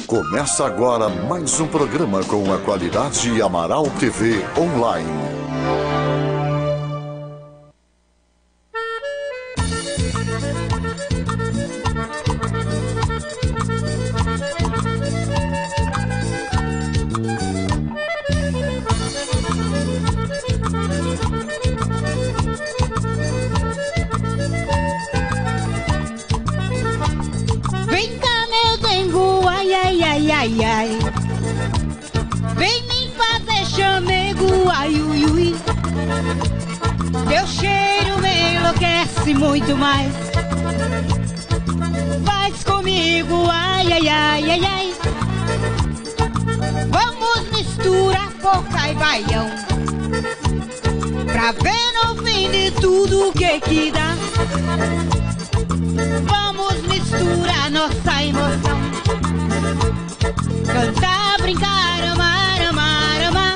Começa agora mais um programa com a qualidade Amaral TV Online. Ai, ai, vem me fazer chamego, ai, ui, ui. Teu cheiro me enlouquece muito mais. Faz comigo, ai, ai, ai, ai, ai. Vamos misturar boca e baião, pra ver no fim de tudo o que dá. Vamos misturar nossa emoção, cantar, brincar, amar, amar, amar.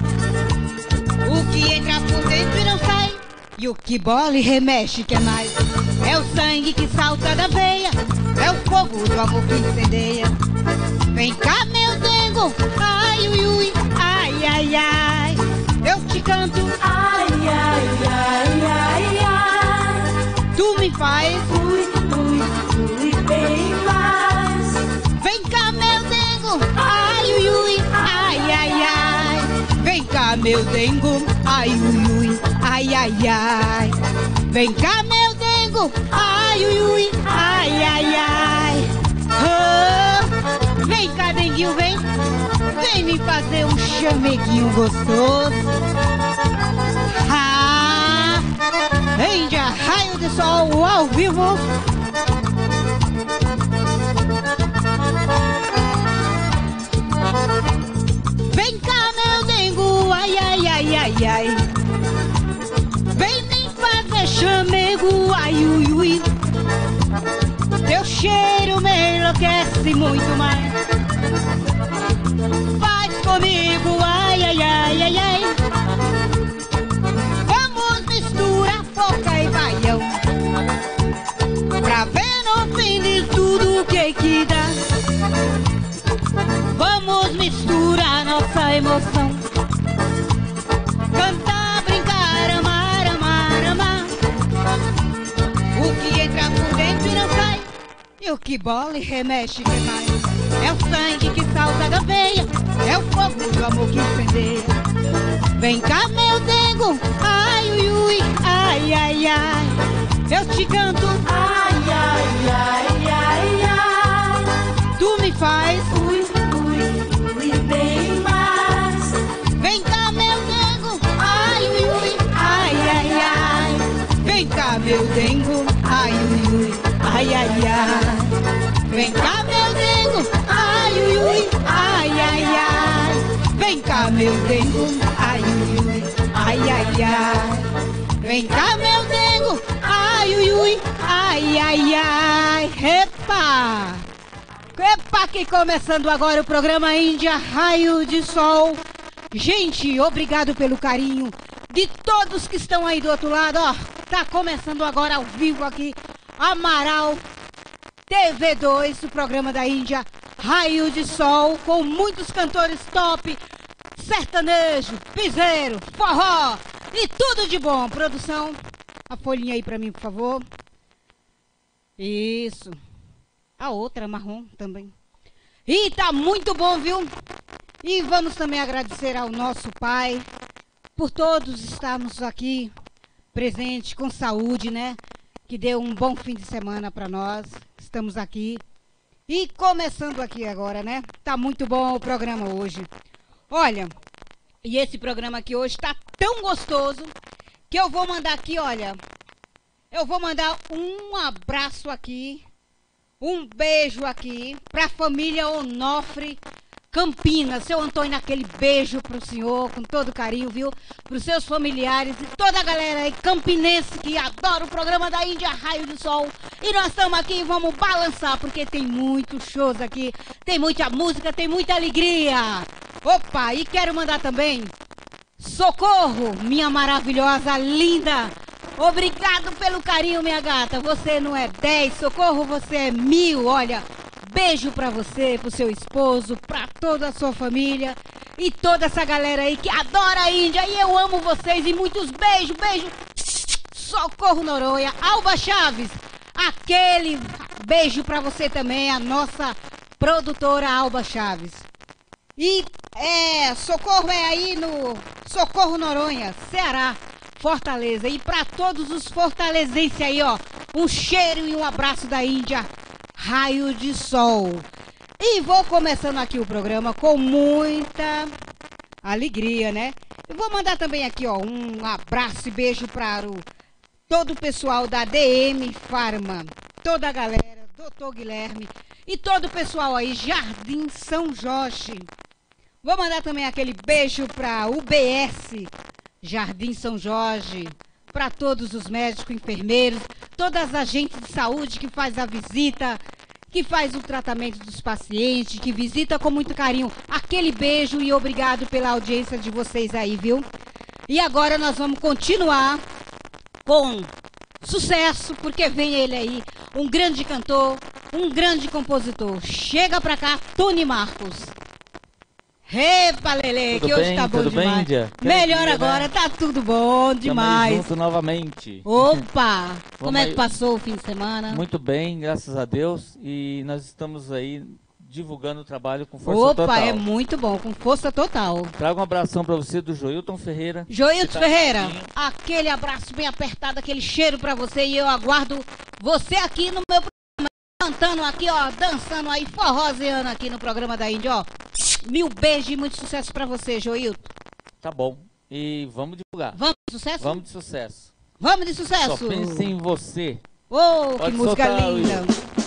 O que entra por dentro e não sai, e o que bola e remexe quer mais. É o sangue que salta da veia, é o fogo do amor que incendeia. Vem cá, meu dengo, ai, ui, ui, ai, ai, ai. Eu te canto, ai, ai, ai, ai, ai. Tu me faz, ui, ui, ui, bem mais. Vem cá, meu dengo, ai, ui, ui, ai, ai, ai. Vem cá, meu dengo, ai, ui, ui, ai, ai, ai. Vem cá, meu dengo, ai, ui, ui, ai, ai, ai. Oh, vem cá, denguinho, vem. Vem me fazer um chameguinho gostoso. Ah, Índia, raio de sol ao vivo. Vem cá, meu dengo, ai, ai, ai, ai, ai. Vem me fazer chamego, ai, ui, ui. Teu cheiro me enlouquece muito mais. Faz comigo, ai, ai, ai, ai, ai. Vamos misturar boca e baião, pra ver no fim de tudo o que dá. Vamos misturar nossa emoção, cantar, brincar, amar, amar, amar. O que entra por dentro e não sai, e o que bola e remexe que mais. É o sangue que salta da veia, é o fogo do amor que incendeia. Vem cá, meu dengo, ai, ui, ui, ai, ai, ai. Eu te canto, ai, ai, ai, ai, ai. Tu me faz, ui, bem mais. Vem cá, meu dengo, ai, ui, ui, ai, ai, ai. Vem cá, meu dengo, ai, ui, ui, ai, ai, ai. Vem cá, meu dengo, ai, ui, ui, ai, ai, ai. Vem cá, meu dengo, ai, ui, ui, ai, ai, ai. Vem cá, meu dengo, ai, ui, ui, ai, ai, ai. Epa! Epa, que começando agora o programa Índia Raio de Sol. Gente, obrigado pelo carinho de todos que estão aí do outro lado. Ó, tá começando agora ao vivo aqui, Amaral TV2, o programa da Índia Raio de Sol, com muitos cantores top, sertanejo, piseiro, forró e tudo de bom. Produção, a folhinha aí pra mim, por favor. Isso. A outra marrom também. E tá muito bom, viu? E vamos também agradecer ao nosso Pai por todos estarmos aqui presentes com saúde, né? Que deu um bom fim de semana para nós. Estamos aqui e começando aqui agora, né? Tá muito bom o programa hoje. Olha, e esse programa aqui hoje tá tão gostoso que eu vou mandar aqui, olha, eu vou mandar um abraço aqui, um beijo aqui pra família Onofre Campinas. Seu Antônio, aquele beijo pro senhor, com todo carinho, viu? Pros seus familiares e toda a galera aí campinense que adora o programa da Índia Raio de Sol. E nós estamos aqui e vamos balançar, porque tem muitos shows aqui, tem muita música, tem muita alegria. Opa, e quero mandar também socorro, minha maravilhosa, linda. Obrigado pelo carinho, minha gata. Você não é 10, socorro, você é 1000, olha. Beijo pra você, pro seu esposo, pra toda a sua família e toda essa galera aí que adora a Índia. E eu amo vocês e muitos beijos, beijo. Socorro Noronha, Alba Chaves, aquele beijo pra você também, a nossa produtora Alba Chaves. E Socorro é aí no Socorro Noronha, Ceará, Fortaleza. E pra todos os fortalezenses aí, ó, um cheiro e um abraço da Índia, Raio de Sol. E vou começando aqui o programa com muita alegria, né? Eu vou mandar também aqui, ó, um abraço e beijo para todo o pessoal da DM Pharma, toda a galera, Dr. Guilherme e todo o pessoal aí, Jardim São Jorge. Vou mandar também aquele beijo para UBS, Jardim São Jorge, para todos os médicos, enfermeiros, todas as agentes de saúde que faz a visita, que faz o tratamento dos pacientes, que visita com muito carinho. Aquele beijo e obrigado pela audiência de vocês aí, viu? E agora nós vamos continuar com sucesso, porque vem ele aí, um grande cantor, um grande compositor. Chega pra cá, Tony Marcos. Epa, Lelê, que hoje tá bom demais. Bem, Índia? Melhor agora, né? Tá tudo bom demais. Junto novamente. Opa, como é que passou o fim de semana? Muito bem, graças a Deus. E nós estamos aí divulgando o trabalho com força total. Opa, é muito bom, com força total. Trago um abração pra você do Joilton Ferreira. Joilton Ferreira, aquele abraço bem apertado, aquele cheiro pra você. E eu aguardo você aqui no meu programa, cantando aqui, ó, dançando aí, forrozeando aqui no programa da Índia, ó. Mil beijos e muito sucesso pra você, Joilton. Tá bom. E vamos divulgar. Vamos de sucesso? Vamos de sucesso. Vamos de sucesso. Só pense em você. Oh, que música linda.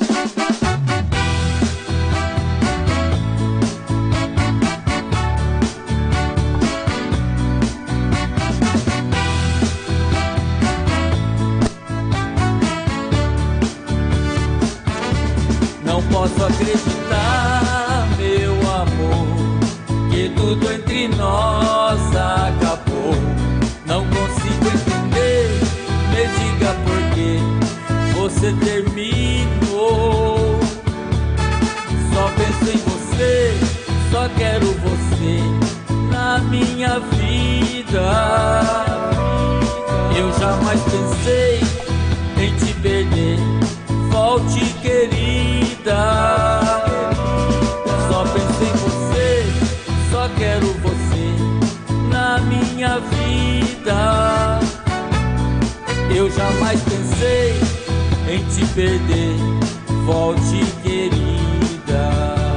Não posso acreditar, meu amor, que tudo entre nós acabou. Não consigo entender, me diga por que você terminou. Só penso em você, só quero você na minha vida. Eu jamais pensei em te perder, volte querida. Só pensei em você, só quero você na minha vida. Eu jamais pensei em te perder, volte querida.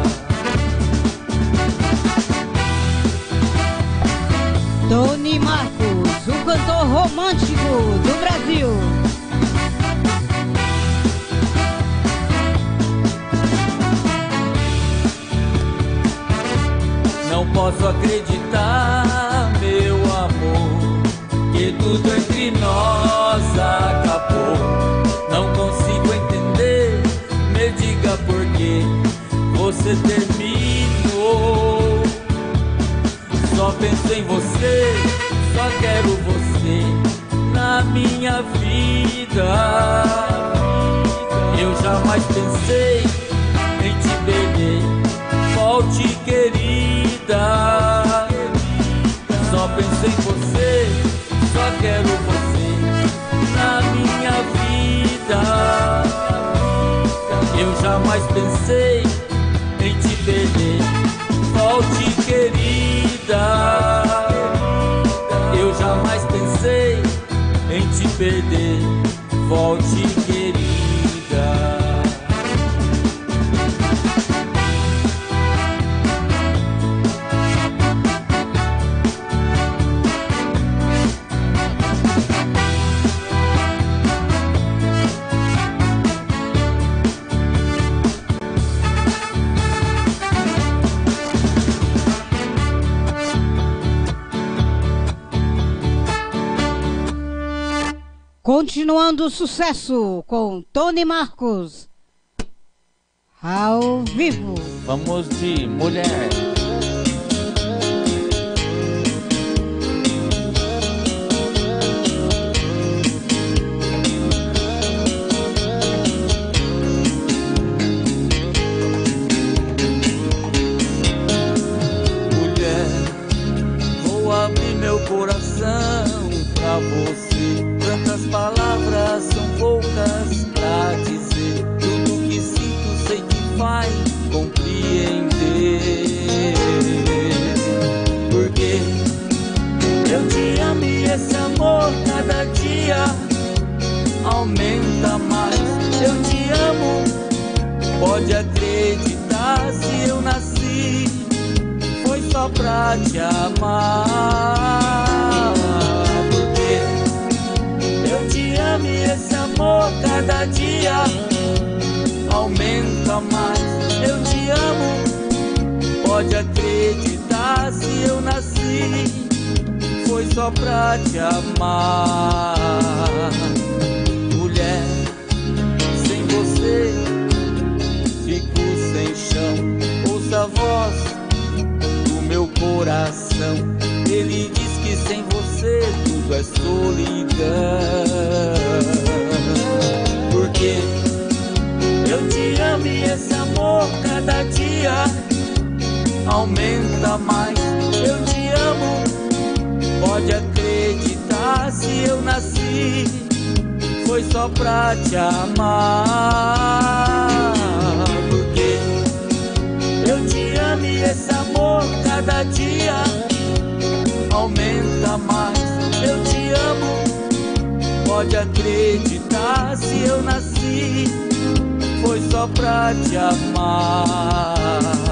Tony Marcos, o cantor romântico do Brasil. Não posso acreditar, meu amor, que tudo entre nós acabou. Não consigo entender, me diga por que você terminou. Só penso em você, só quero você na minha vida. Eu jamais pensei em te perder, volte querida. Só pensei em você, só quero você na minha vida. Eu jamais pensei em te perder, volte querida. Eu jamais pensei em te perder, volte querida. Continuando o sucesso com Tony Marcos, ao vivo. Vamos de mulher. Pode acreditar, se eu nasci, foi só pra te amar. Porque eu te amo e esse amor cada dia aumenta mais. Eu te amo, pode acreditar, se eu nasci, foi só pra te amar. Mulher, sem você fico sem chão. Ouça a voz do meu coração, ele diz que sem você tudo é solidão. Porque eu te amo e esse amor cada dia aumenta mais. Eu te amo, pode acreditar, se eu nasci, foi só pra te amar. Porque eu te amo e esse amor cada dia aumenta mais. Eu te amo, pode acreditar, se eu nasci, foi só pra te amar.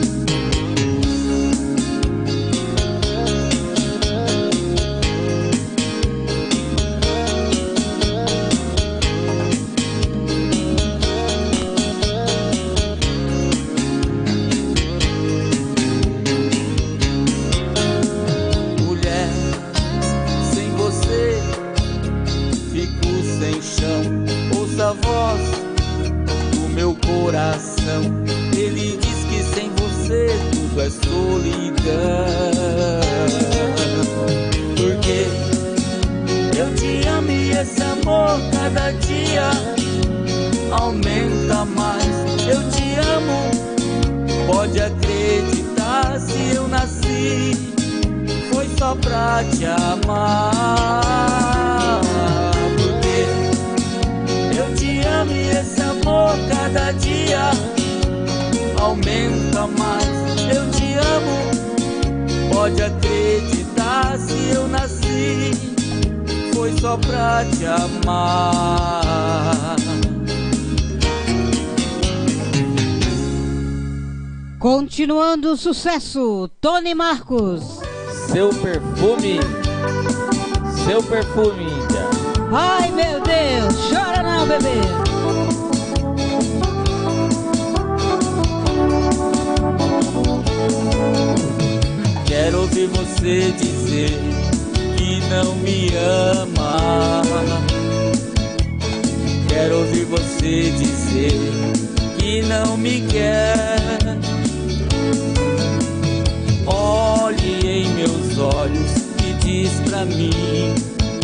Ouça a voz do meu coração, ele diz que sem você tudo é solidão. Porque eu te amo e esse amor cada dia aumenta mais. Eu te amo, pode acreditar, se eu nasci, foi só pra te amar. Eu te amo e esse amor cada dia aumenta mais. Eu te amo, pode acreditar, se eu nasci, foi só pra te amar. Continuando o sucesso, Tony Marcos. Seu perfume, Índia. Ai meu Deus, chora não, bebê. Quero ouvir você dizer que não me ama. Quero ouvir você dizer que não me quer. Olhe em meus olhos e diz pra mim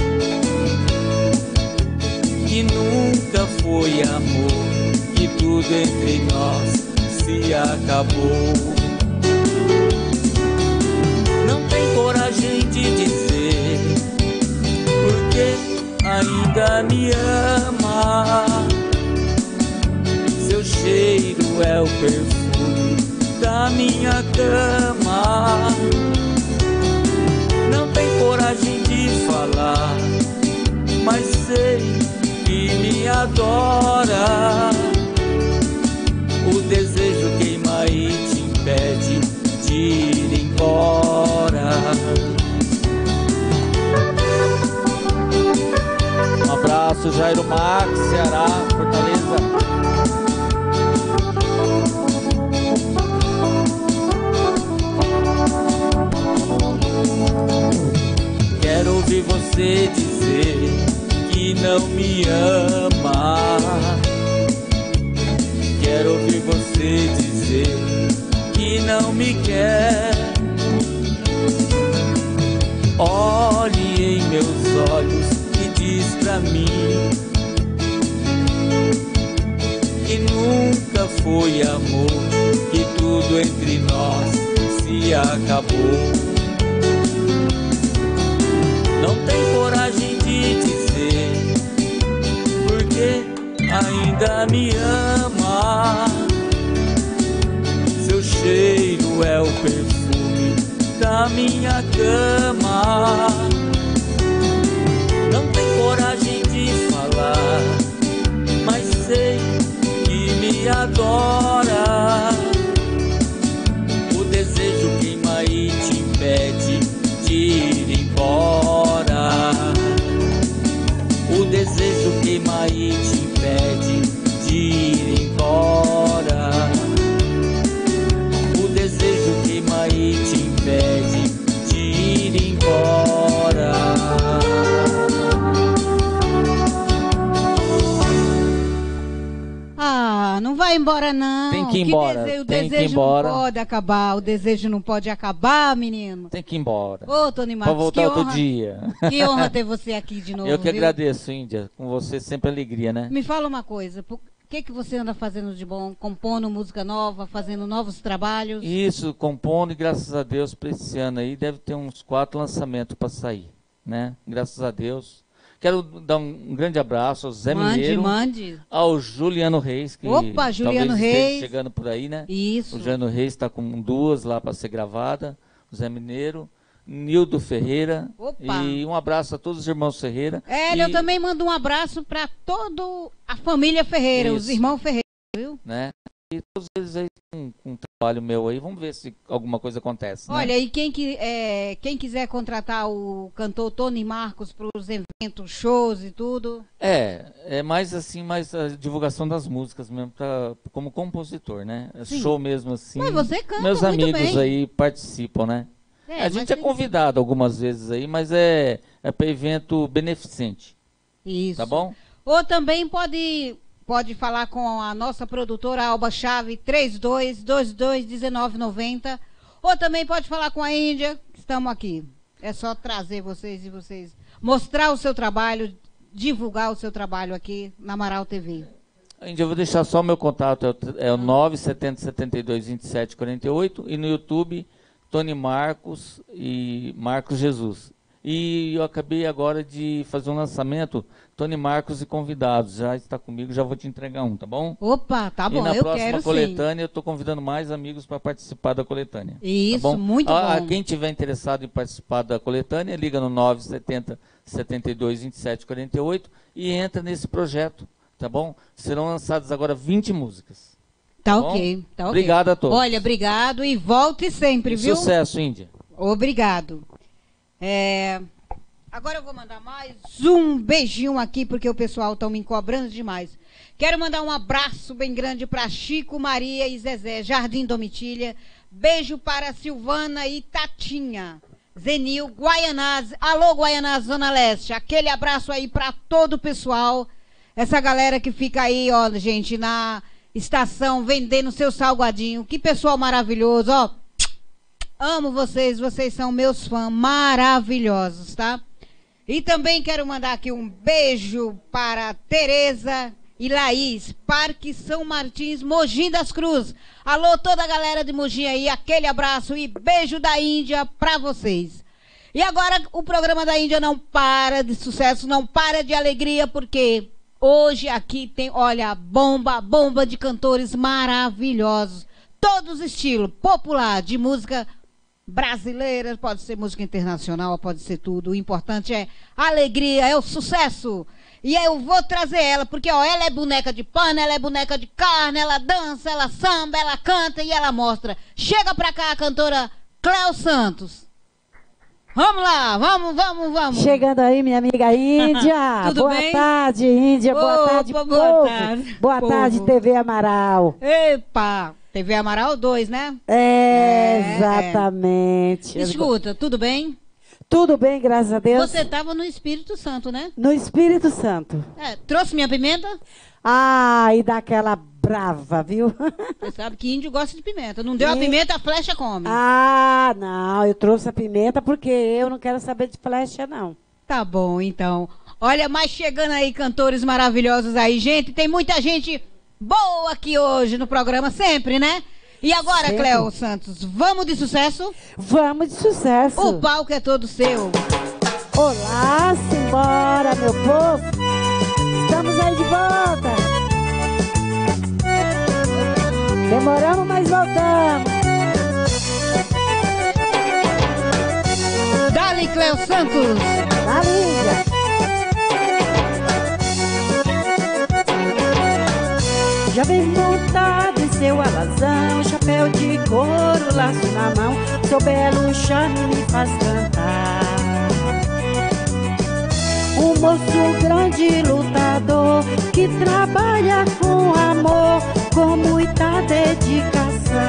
que nunca foi amor, que tudo entre nós se acabou. Não tem coragem de dizer porque ainda me ama. Seu cheiro é o perfume da minha cama. Não tem coragem de falar, mas sei que me adora. O desejo queima e te impede de ir embora. Um abraço, Jairo Max, Ceará, Fortaleza. Quero ouvir você dizer que não me ama. Quero ouvir você dizer que não me quer. Olhe em meus olhos e diz pra mim que nunca foi amor, que tudo entre nós se acabou. Não tem coragem de dizer porque ainda me ama. Seu cheiro é o perfume da minha cama. Não tem coragem de falar, mas sei que me adora. adora. O desejo queima e te impede de ir embora. O desejo queima e te impede de ir embora. O desejo queima e te impede de ir embora. Ah, não vai embora não. Tem que ir embora. O Tem que ir desejo embora. não pode acabar. O desejo não pode acabar, menino. Tem que ir embora. Ô, Tony Pra Marcos, voltar que outro honra, dia. que honra ter você aqui de novo. Eu que viu? agradeço, Índia. Com você sempre alegria, né? Me fala uma coisa, o que você anda fazendo de bom? Compondo música nova, fazendo novos trabalhos? Isso, compondo e graças a Deus para esse ano aí deve ter uns 4 lançamentos para sair, né? Graças a Deus. Quero dar um grande abraço ao Zé Mineiro, Mande. ao Juliano Reis, que Opa, Juliano talvez esteja Reis. chegando por aí, né? Isso. O Juliano Reis está com 2 lá para ser gravada, o Zé Mineiro, Nildo Ferreira. Opa. E um abraço a todos os irmãos Ferreira. Eu também mando um abraço para toda a família Ferreira, os Isso. irmãos Ferreira, viu? Né? E todos eles aí com um trabalho meu aí, vamos ver se alguma coisa acontece. Né? Olha, e quem quiser contratar o cantor Tony Marcos para os eventos, shows e tudo. É mais assim, mais a divulgação das músicas mesmo, como compositor, né? Sim. Show mesmo assim. Mas você canta meus muito amigos bem. aí participam, né? A mas gente é convidado algumas vezes aí, mas é para evento beneficente, Isso. tá bom? Ou também pode falar com a nossa produtora Alba Chave, 32221990. Ou também pode falar com a Índia, que estamos aqui. É só trazer vocês mostrar o seu trabalho, divulgar o seu trabalho aqui na Amaral TV. Índia, eu vou deixar só o meu contato, é o 970 72 27 48 e no YouTube Tony Marcos e Marcos Jesus. E eu acabei agora de fazer um lançamento, Tony Marcos e convidados. Já está comigo, já vou te entregar um, tá bom? Opa, tá bom, e na eu próxima quero coletânea eu estou convidando mais amigos para participar da coletânea. Isso, tá bom? muito bom. Quem tiver interessado em participar da coletânea, liga no 970 72 27 48 e entra nesse projeto, tá bom? Serão lançadas agora 20 músicas. Tá bom? ok, tá ok. Obrigado a todos. Olha, obrigado e volte sempre, viu? Sucesso, Índia. Obrigado. Agora eu vou mandar mais um beijinho aqui, porque o pessoal está me cobrando demais. Quero mandar um abraço bem grande para Chico, Maria e Zezé, Jardim Domitília. Beijo para Silvana e Tatinha. Zenil, Guaianás. Alô, Guaianás, Zona Leste. Aquele abraço aí para todo o pessoal. Essa galera que fica aí, ó, gente, na estação vendendo seu salgadinho. Que pessoal maravilhoso, ó. Amo vocês, vocês são meus fãs maravilhosos, tá? E também quero mandar aqui um beijo para Tereza e Laís, Parque São Martins, Mogi das Cruzes. Alô, toda a galera de Mogi aí, aquele abraço e beijo da Índia pra vocês. E agora o programa da Índia não para de sucesso, não para de alegria, porque hoje aqui tem, olha, bomba de cantores maravilhosos. Todos os estilos, popular, de música brasileira, pode ser música internacional, pode ser tudo. O importante é a alegria, é o sucesso. E eu vou trazer ela, porque ó, ela é boneca de pano, ela é boneca de carne, ela dança, ela samba, ela canta e ela mostra. Chega pra cá a cantora Cléo Santos. Vamos lá, vamos. Chegando aí, minha amiga Índia. Tudo boa bem? tarde, Índia. Boa tarde, Opa, povo. boa tarde, Boa povo. tarde, TV Amaral. Epa, TV Amaral 2, né? Exatamente. Escuta, tudo bem? Tudo bem, graças a Deus. Você estava no Espírito Santo, né? No Espírito Santo. Trouxe minha pimenta? E daquela brava, viu? Você sabe que índio gosta de pimenta. Não deu a E- pimenta, a flecha come. Não, eu trouxe a pimenta porque eu não quero saber de flecha, não. Tá bom, então. Olha, mas chegando aí cantores maravilhosos aí, gente. Tem muita gente boa aqui hoje no programa, sempre, né? E agora, Sempre. Cléo Santos, vamos de sucesso? Vamos de sucesso. O palco é todo seu. Olá, simbora, meu povo. Estamos aí de volta. Demoramos, mas voltamos. Dali, Cléo Santos. Na língua. Já vem montado em seu alazão, chapéu de couro, laço na mão, seu belo charme me faz cantar. Um moço grande lutador, que trabalha com amor, com muita dedicação.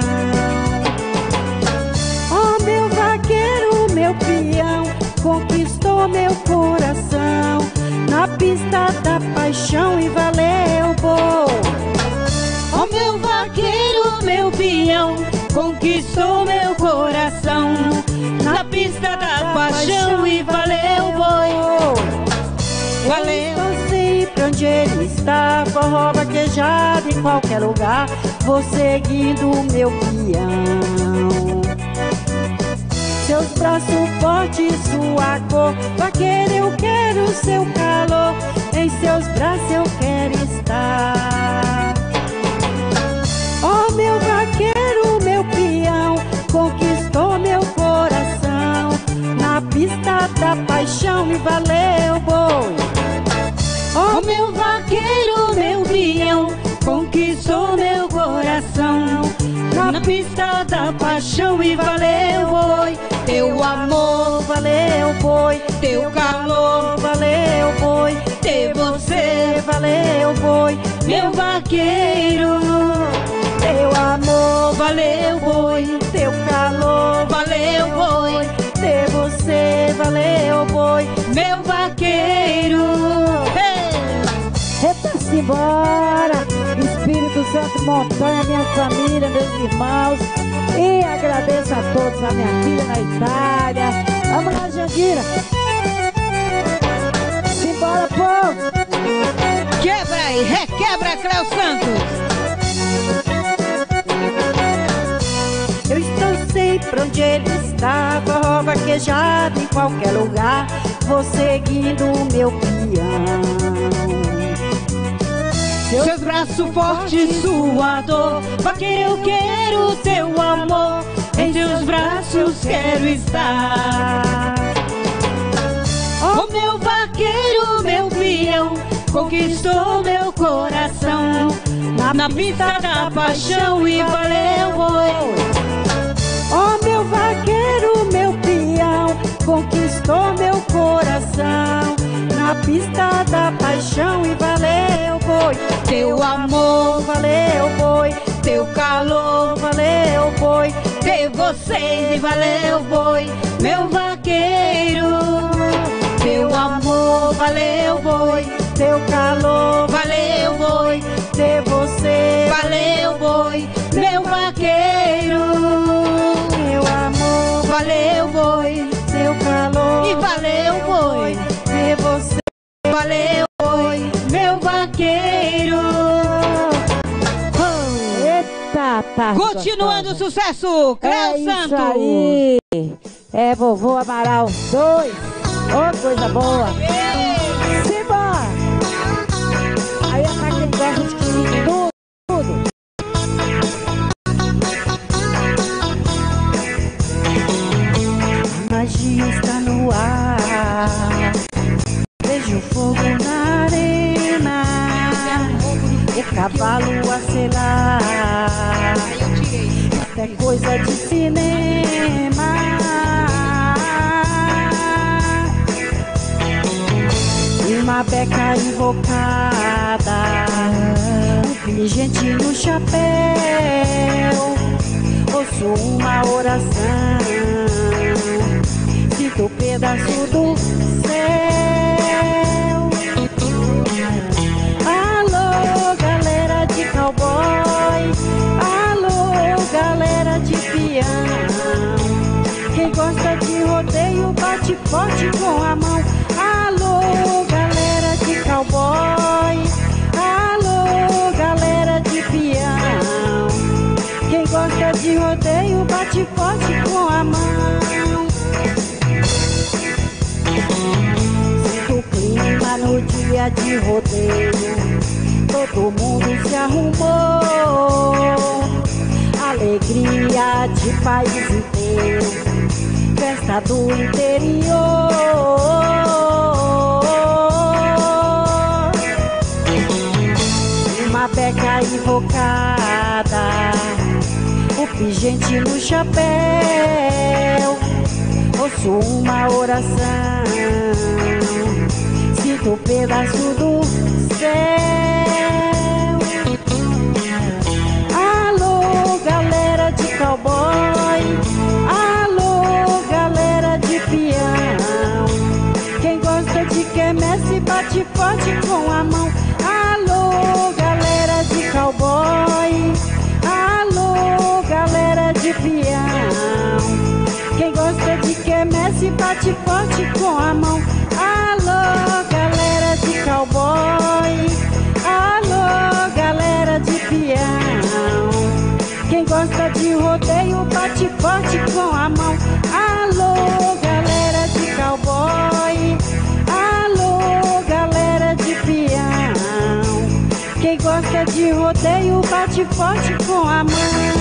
Oh, meu vaqueiro, meu peão, conquistou meu coração na pista da paixão e valeu boi. Oh, meu vaqueiro, meu peão, conquistou meu coração na pista da paixão e valeu boi. Valeu. Estou sempre onde ele está, forró vaquejado em qualquer lugar, vou seguindo o meu peão. Seus braços fortes, sua cor, vaqueiro, eu quero seu calor, em seus braços eu quero estar. Oh, meu vaqueiro, meu peão, conquistou meu coração na pista da paixão e valeu boi. Oh, meu vaqueiro, meu peão, conquistou meu coração na pista da paixão e valeu boi. Teu amor valeu boi, teu calor valeu boi, ter você valeu boi, meu vaqueiro. teu amor Valeu boi, teu calor valeu boi, ter você valeu boi. meu vaqueiro. Repassa embora, Espírito Santo, montanha, minha família, meus irmãos. E agradeço a todos, a minha filha na Itália. Vamos lá, Jandira. Simbora, povo. Quebra aí, requebra, Cléo Santos. Eu estou sempre onde ele está, forró vaquejado em qualquer lugar, vou seguindo o meu peão. Seus braços fortes, sua dor, vaqueiro, eu quero teu amor, em teus braços quero estar. Oh, meu vaqueiro, meu peão, conquistou meu coração na pista da paixão e valeu boi. Oh, meu vaqueiro, meu peão, conquistou meu coração na pista da paixão e valeu boi. Teu amor valeu boi, teu calor valeu boi, ter vocês e valeu boi, meu vaqueiro. Teu amor valeu boi, teu calor valeu boi, ter você valeu boi, meu vaqueiro. Meu amor Valeu boi, teu calor e valeu boi, ter você valeu boi, meu vaqueiro. Eita, tá. Continuando o sucesso, Cléo isso Santos. aí. É vovô Amaral 2. Ô, coisa boa. Simbora. Aí é pra quem gosta de tudo, tudo. A magia está no ar. Vejo fogo na arena, o cavalo a selar. Isso é coisa de cinema. Uma beca invocada, vi gente no chapéu, ouço uma oração, sinto pedaço do céu. Alô, galera de cowboy, alô, galera de peão, quem gosta de rodeio bate forte com a mão. Alô, galera de cowboy, alô, galera de peão, quem gosta de rodeio bate forte com a mão. Sinto o clima no dia de rodeio, todo mundo se arrumou, alegria de país inteiro, festa do interior. a beca invocada, o pingente no chapéu, ouço uma oração, sinto um pedaço do céu. Alô, galera de cowboy, alô, galera de peão, quem gosta de quermesse bate forte com a mão. Alô, galera de cowboy, alô, galera de peão, quem gosta de quermesse bate forte com a mão. Alô, galera de cowboy, alô, galera de peão, quem gosta de rodeio bate forte com a mão. Alô, galera de cowboy, alô, galera de peão, quem gosta de rodeio bate forte com a mão.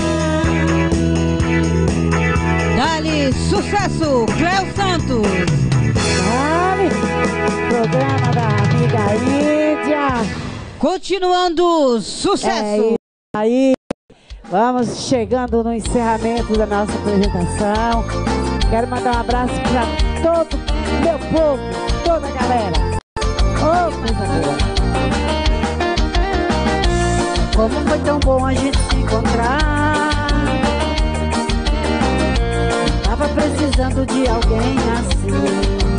Dali, sucesso, Cléo Santos. Vale, programa da amiga Lídia. Continuando, sucesso. Aí, vamos chegando no encerramento da nossa apresentação. Quero mandar um abraço para todo meu povo, toda a galera. Ô, coisa boa. Como foi tão bom a gente se encontrar. Tava precisando de alguém assim,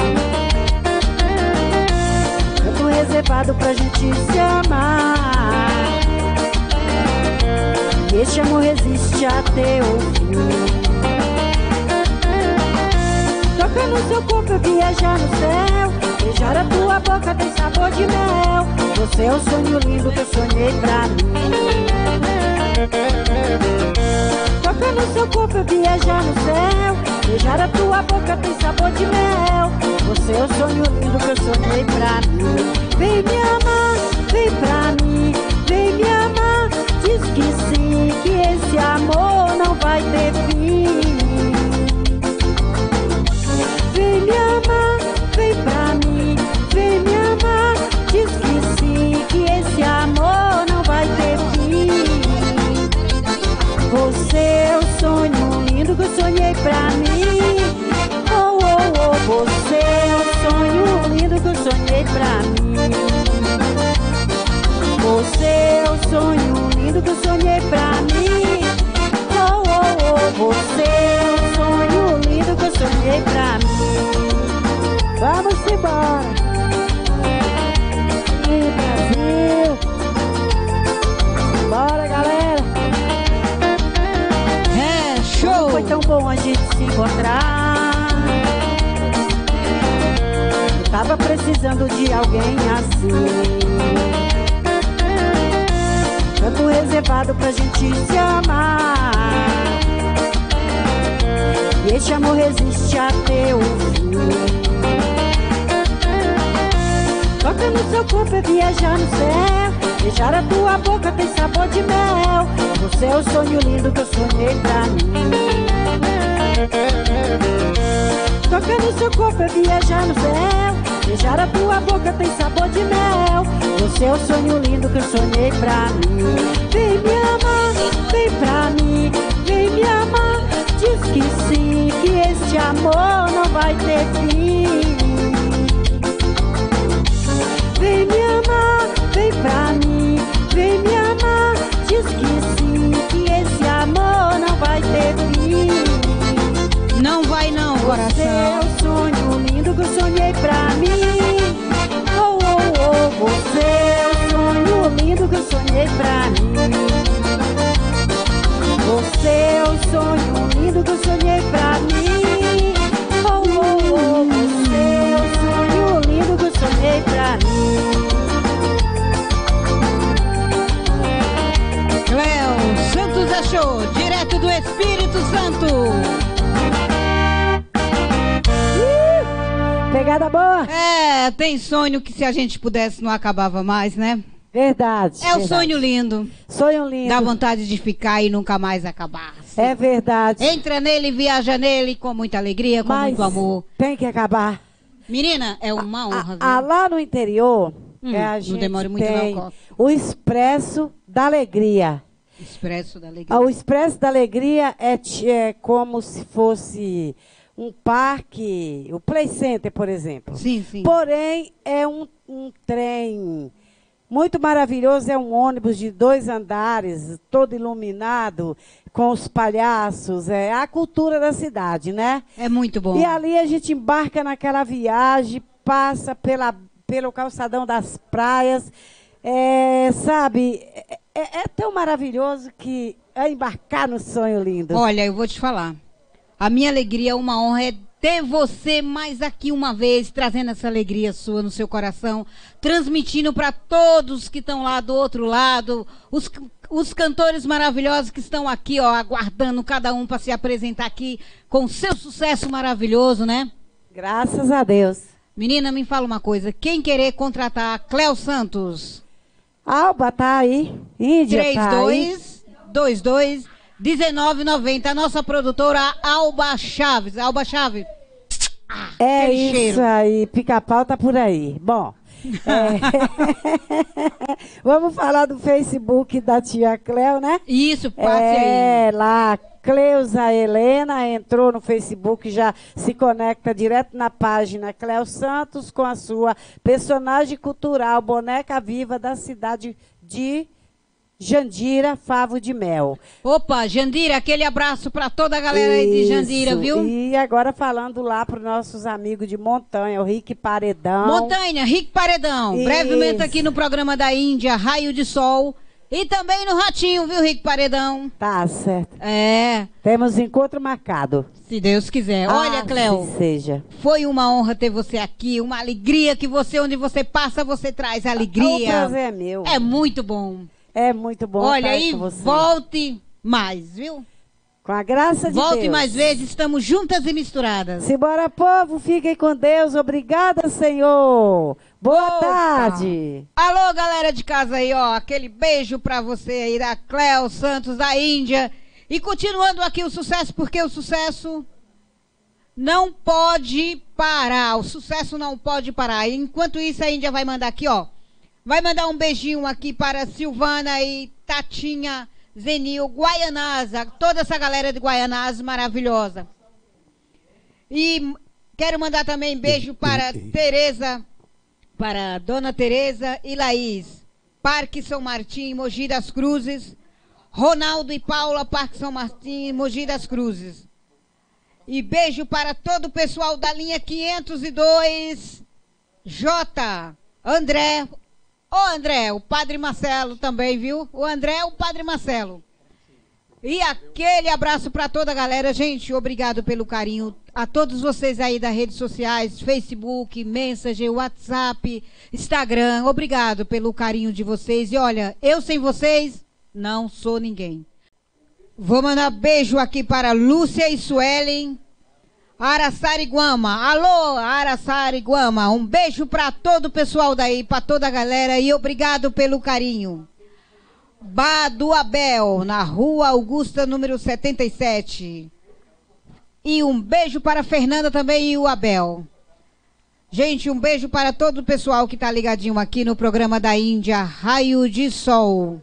tanto reservado pra gente se amar. E esse amor resiste até o fim. Toca no seu corpo, viajar no céu, beijar a tua boca tem sabor de mel. Você é o sonho lindo que eu sonhei pra mim. Toca no seu corpo, viajar no céu, beijar a tua boca tem sabor de mel. Você é o sonho lindo que eu sonhei pra mim. Vem me amar, vem pra mim, vem me amar. Diz que sim, que esse amor não vai ter fim. Vem me amar, vem pra mim, vem me amar. Diz que sim, que esse amor não vai ter fim. Você é o sonho lindo que eu sonhei pra mim. Oh, oh, oh, você é o sonho lindo que eu sonhei pra mim. Você é o sonho lindo que eu sonhei pra mim. Oh, oh, oh, você é o sonho lindo que eu sonhei pra mim. Vamos embora. E Brasil. Bora, galera. É, show. Foi tão bom a gente se encontrar. Eu tava precisando de alguém assim, tanto reservado pra gente se amar. E esse amor resiste até o fim. Toca no seu corpo e viajar no céu, beijar a tua boca tem sabor de mel. Você é o sonho lindo que eu sonhei pra mim. Toca no seu corpo e viajar no céu, beijar a tua boca tem sabor de mel. Você é o sonho lindo que eu sonhei pra mim. Vem me amar, vem pra mim, vem me amar. Diz que sim, que este amor não vai ter fim. Vem me amar, vem pra mim, vem me amar. Diz que sim, que esse amor não vai ter fim. Não vai não, coração. Você é o sonho lindo que eu sonhei pra mim. Oh, oh, oh, você é o sonho lindo que eu sonhei pra mim. Você é o sonho lindo que eu sonhei pra mim. Oh, oh, oh, você é o sonho lindo que eu sonhei pra mim. Cléo Santos achou, direto do Espírito Santo. Pegada boa? É, tem sonho que se a gente pudesse não acabava mais, né? Verdade. É o verdade. sonho lindo. Sonho lindo. Dá vontade de ficar e nunca mais acabar. É verdade. Entra nele, viaja nele com muita alegria, com Mas muito amor. tem que acabar. Menina, é uma honra. Lá no interior, a não gente demore muito tem não, o Expresso da Alegria. Expresso da Alegria. O Expresso da Alegria é como se fosse um parque, o Play Center, por exemplo. Sim, sim. Porém, é um trem muito maravilhoso, é um ônibus de 2 andares, todo iluminado, com os palhaços, é a cultura da cidade, né? É muito bom. E ali a gente embarca naquela viagem, passa pelo calçadão das praias, sabe? É tão maravilhoso que é embarcar no sonho lindo. Olha, eu vou te falar. A minha alegria, uma honra é ter você mais aqui uma vez, trazendo essa alegria sua no seu coração, transmitindo para todos que estão lá do outro lado, os cantores maravilhosos que estão aqui, ó, aguardando cada um para se apresentar aqui com o seu sucesso maravilhoso, né? Graças a Deus. Menina, me fala uma coisa, quem querer contratar Cléo Santos? Alba tá aí, Índia tá aí. 3222 1990, a nossa produtora Alba Chaves. Alba Chaves. É aquele isso cheiro. aí, Pica-Pau tá por aí. Bom, vamos falar do Facebook da tia Cléo, né? Isso, passe aí. Lá, Cleusa Helena entrou no Facebook, já se conecta direto na página Cléo Santos com a sua personagem cultural, boneca viva da cidade de Jandira, Favo de Mel. Opa, Jandira, aquele abraço para toda a galera aí de Jandira, Isso. viu? E agora falando lá para os nossos amigos de Montanha, o Rick Paredão. Montanha, Rick Paredão. Isso. Brevemente aqui no programa da Índia, Raio de Sol. E também no Ratinho, viu, Rick Paredão? Tá certo. É, Temos encontro marcado. se Deus quiser. Olha, Cléo, Que seja. foi uma honra ter você aqui, uma alegria que você, onde você passa, você traz O alegria. prazer é meu. É muito bom. É muito bom Olha estar aí, com você. volte mais, viu? Com a graça de Volte Deus. mais vezes, estamos juntas e misturadas. Simbora, povo. Fiquem com Deus. Obrigada, Senhor. Boa Opa. tarde. Alô, galera de casa aí, ó, aquele beijo pra você aí da Cléo Santos, da Índia. E continuando aqui o sucesso, porque o sucesso não pode parar, o sucesso não pode parar. Enquanto isso, a Índia vai mandar aqui, ó, vai mandar um beijinho aqui para Silvana e Tatinha, Zenil, Guaianasa, toda essa galera de Guaianasa maravilhosa. E quero mandar também beijo para Tereza, para Dona Tereza e Laís, Parque São Martim, Mogi das Cruzes, Ronaldo e Paula, Parque São Martim, Mogi das Cruzes. E beijo para todo o pessoal da linha 502, J, André, André, o Padre Marcelo também, viu? O André é o Padre Marcelo. E aquele abraço para toda a galera. Gente, obrigado pelo carinho. A todos vocês aí das redes sociais, Facebook, Messenger, WhatsApp, Instagram. Obrigado pelo carinho de vocês. E olha, eu sem vocês não sou ninguém. Vou mandar beijo aqui para Lúcia e Suelen, Araçariguama. Alô, Araçariguama. Um beijo para todo o pessoal daí, para toda a galera. E obrigado pelo carinho. Bar do Abel, na Rua Augusta, número 77. E um beijo para a Fernanda também e o Abel. Gente, um beijo para todo o pessoal que está ligadinho aqui no programa da Índia, Raio de Sol.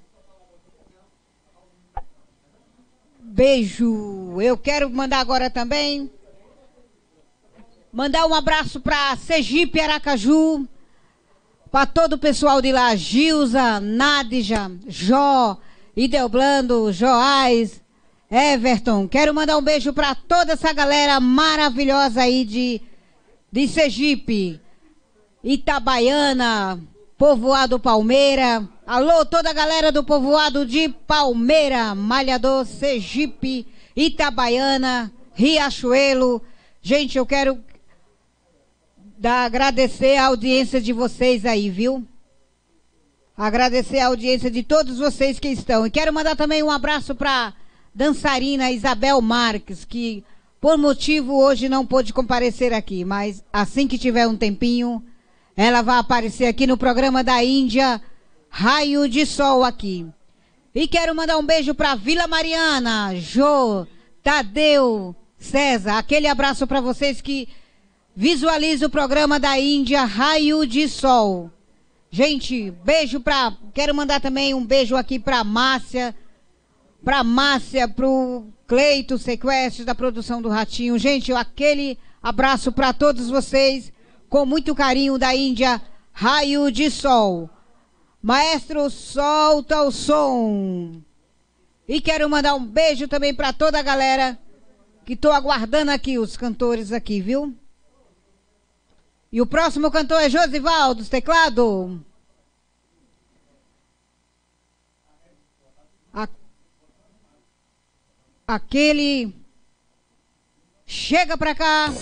Beijo. Eu quero mandar agora também, mandar um abraço para Sergipe, Aracaju, para todo o pessoal de lá, Gilza, Nádija, Jó, Idelblando, Joás, Everton. Quero mandar um beijo para toda essa galera maravilhosa aí de Sergipe, Itabaiana, Povoado Palmeira. Alô, toda a galera do Povoado de Palmeira, Malhador, Sergipe, Itabaiana, Riachuelo. Gente, eu quero agradecer a audiência de vocês aí, viu? Agradecer a audiência de todos vocês que estão. E quero mandar também um abraço para dançarina Isabel Marques, que por motivo hoje não pôde comparecer aqui, mas assim que tiver um tempinho, ela vai aparecer aqui no programa da Índia, Raio de Sol aqui. E quero mandar um beijo para Vila Mariana, Jô, Tadeu, César. Aquele abraço para vocês que visualizam o programa da Índia, Raio de Sol. Gente, beijo pra... Quero mandar também um beijo aqui pra Márcia, pro Cleito Sequestro da produção do Ratinho. Gente, aquele abraço pra todos vocês, com muito carinho da Índia, Raio de Sol. Maestro, solta o som. E quero mandar um beijo também pra toda a galera que tô aguardando aqui, os cantores aqui, viu? E o próximo cantor é Josival, dos teclados. Aquele... Chega pra cá,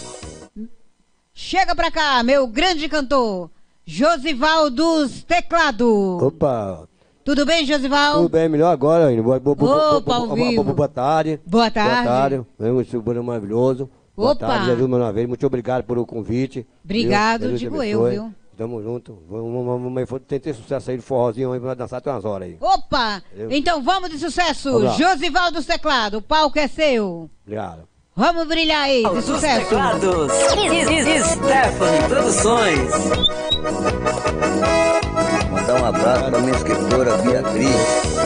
meu grande cantor, Josival dos teclados. Opa! Tudo bem, Josival? Tudo bem, melhor agora. Opa, ao vivo. Boa tarde. Boa tarde. Boa tarde. Esse programa maravilhoso. Boa tarde, Jesus, mais uma vez. Muito obrigado pelo convite. Obrigado, digo eu, viu? Tamo junto. Vamos ter sucesso aí de forrozinho aí pra dançar até umas horas aí. Opa! Valeu. Então vamos de sucesso. Vamos lá. Josival dos teclados, o palco é seu. Obrigado. Vamos brilhar aí, de Dos sucesso. teclados, Stephanie Produções. Mandar um abraço para minha escritora Beatriz.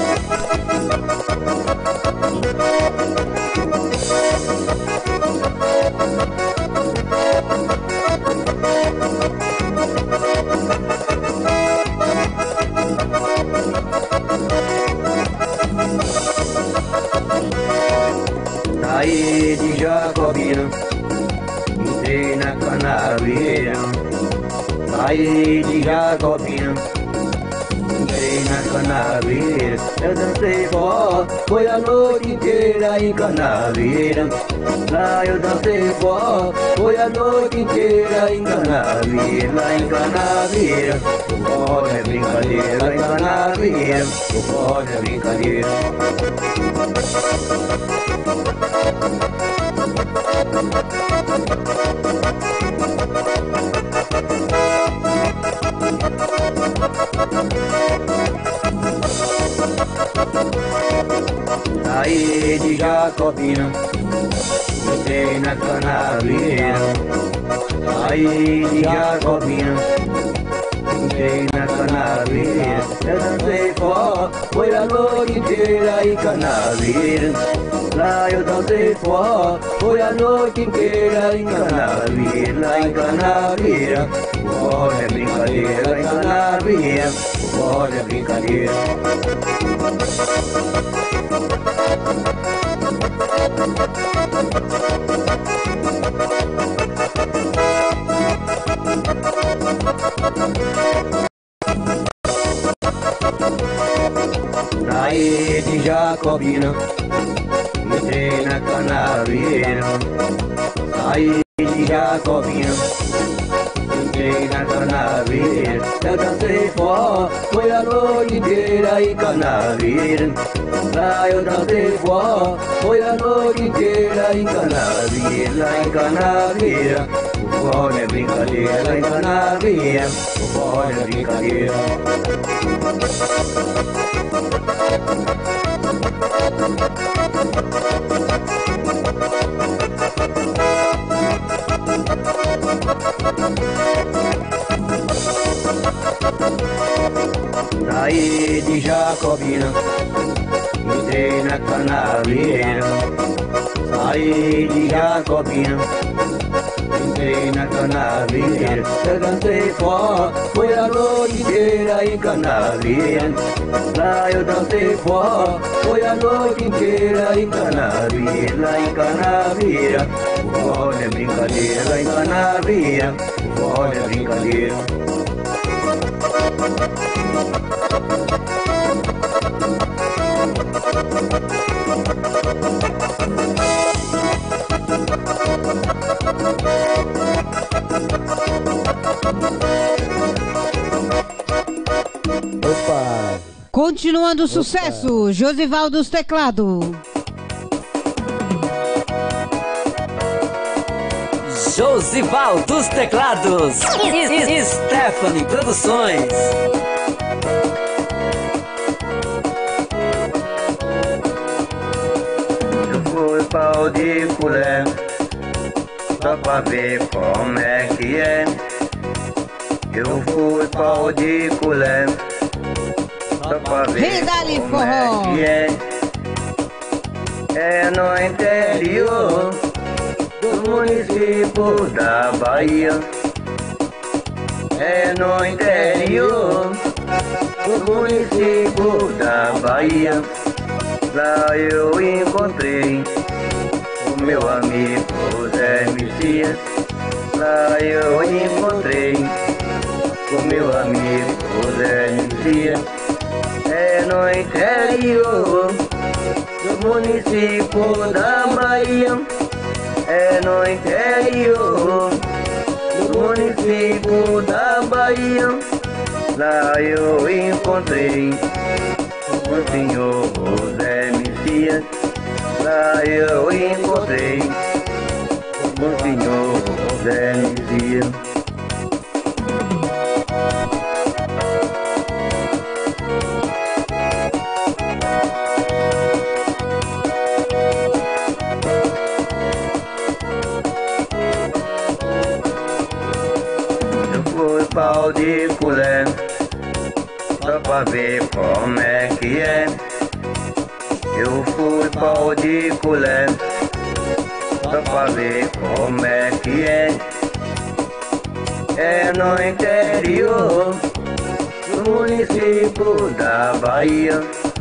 Saí de Jacobina, entrei na Canavieira. Saí de Jacobina, entrei na Canavieira. Eu dancei forró, foi a noite inteira em Canavieira. Lá eu dancei forró, foi a noite inteira em Canavieira. Lá em Canavieira, o forró é brincadeira. Lá em Canavieira, o forró é brincadeira. Saí de Jacobina, entrei na Canavieira. Saí de Jacobina, entrei na Canavieira. Eu dancei forró, foi a noite inteira em Canavieira. Lá eu dancei forró, foi a noite inteira em Canavieira. Lá em Canavieira, o forró é brincadeira. Lá em Canavieira, o forró é brincadeira. Saí de Jacobina, entrei na Canavieira. Saí de Jacobina, entrei na Canavieira. Eu dancei forró, foi a noite inteira em Canavieira. Lá eu dancei forró, foi a noite inteira em Canavieira. Lá em Canavieira, o forró é brincadeira. Lá em Canavieira, o forró é brincadeira. Saí de Jacobina, entrei na Canavieira. Saí de Jacobina, entrei na Canavieira. Eu dancei forró, foi a noite inteira em Canavieira. Lá eu dancei forró, foi a noite inteira em Canavieira. Lá em Canavieira, o forró é brincadeira. Lá em Canavieira, o forró é brincadeira. Opa! Continuando o sucesso, Josival dos teclados. Josival dos teclados, Stephanie Produções. Eu fui pra o de Culé, só pra ver como é que é. Eu fui pau de colher só pra ver Dali, como forró. é que é. É no interior do município da Bahia. É no interior do município da Bahia. Lá eu encontrei o meu amigo Zé Messias. Lá eu encontrei o meu amigo Zé Messias. É no interior do município da Bahia. É no interior do município da Bahia. Lá eu encontrei o senhor Zé Messias. Lá eu encontrei o senhor Zé Messias. Eu fui pau de colher só pra ver como é que é. Eu fui pau de colher só pra ver como é que é. É no interior do município da Bahia.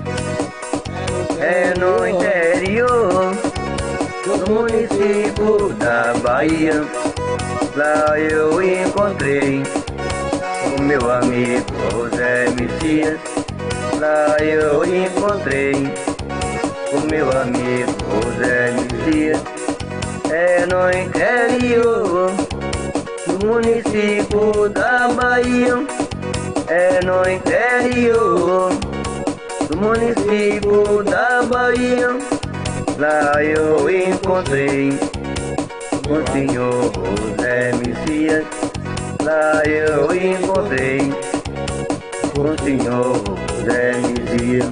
É no interior do município da Bahia. Lá eu encontrei o meu amigo Zé Messias. Lá eu encontrei o meu amigo Zé Messias. É no interior do município da Bahia. É no interior do município da Bahia. Lá eu encontrei o senhor Zé Messias. Lá eu encontrei o senhor Zé Messias.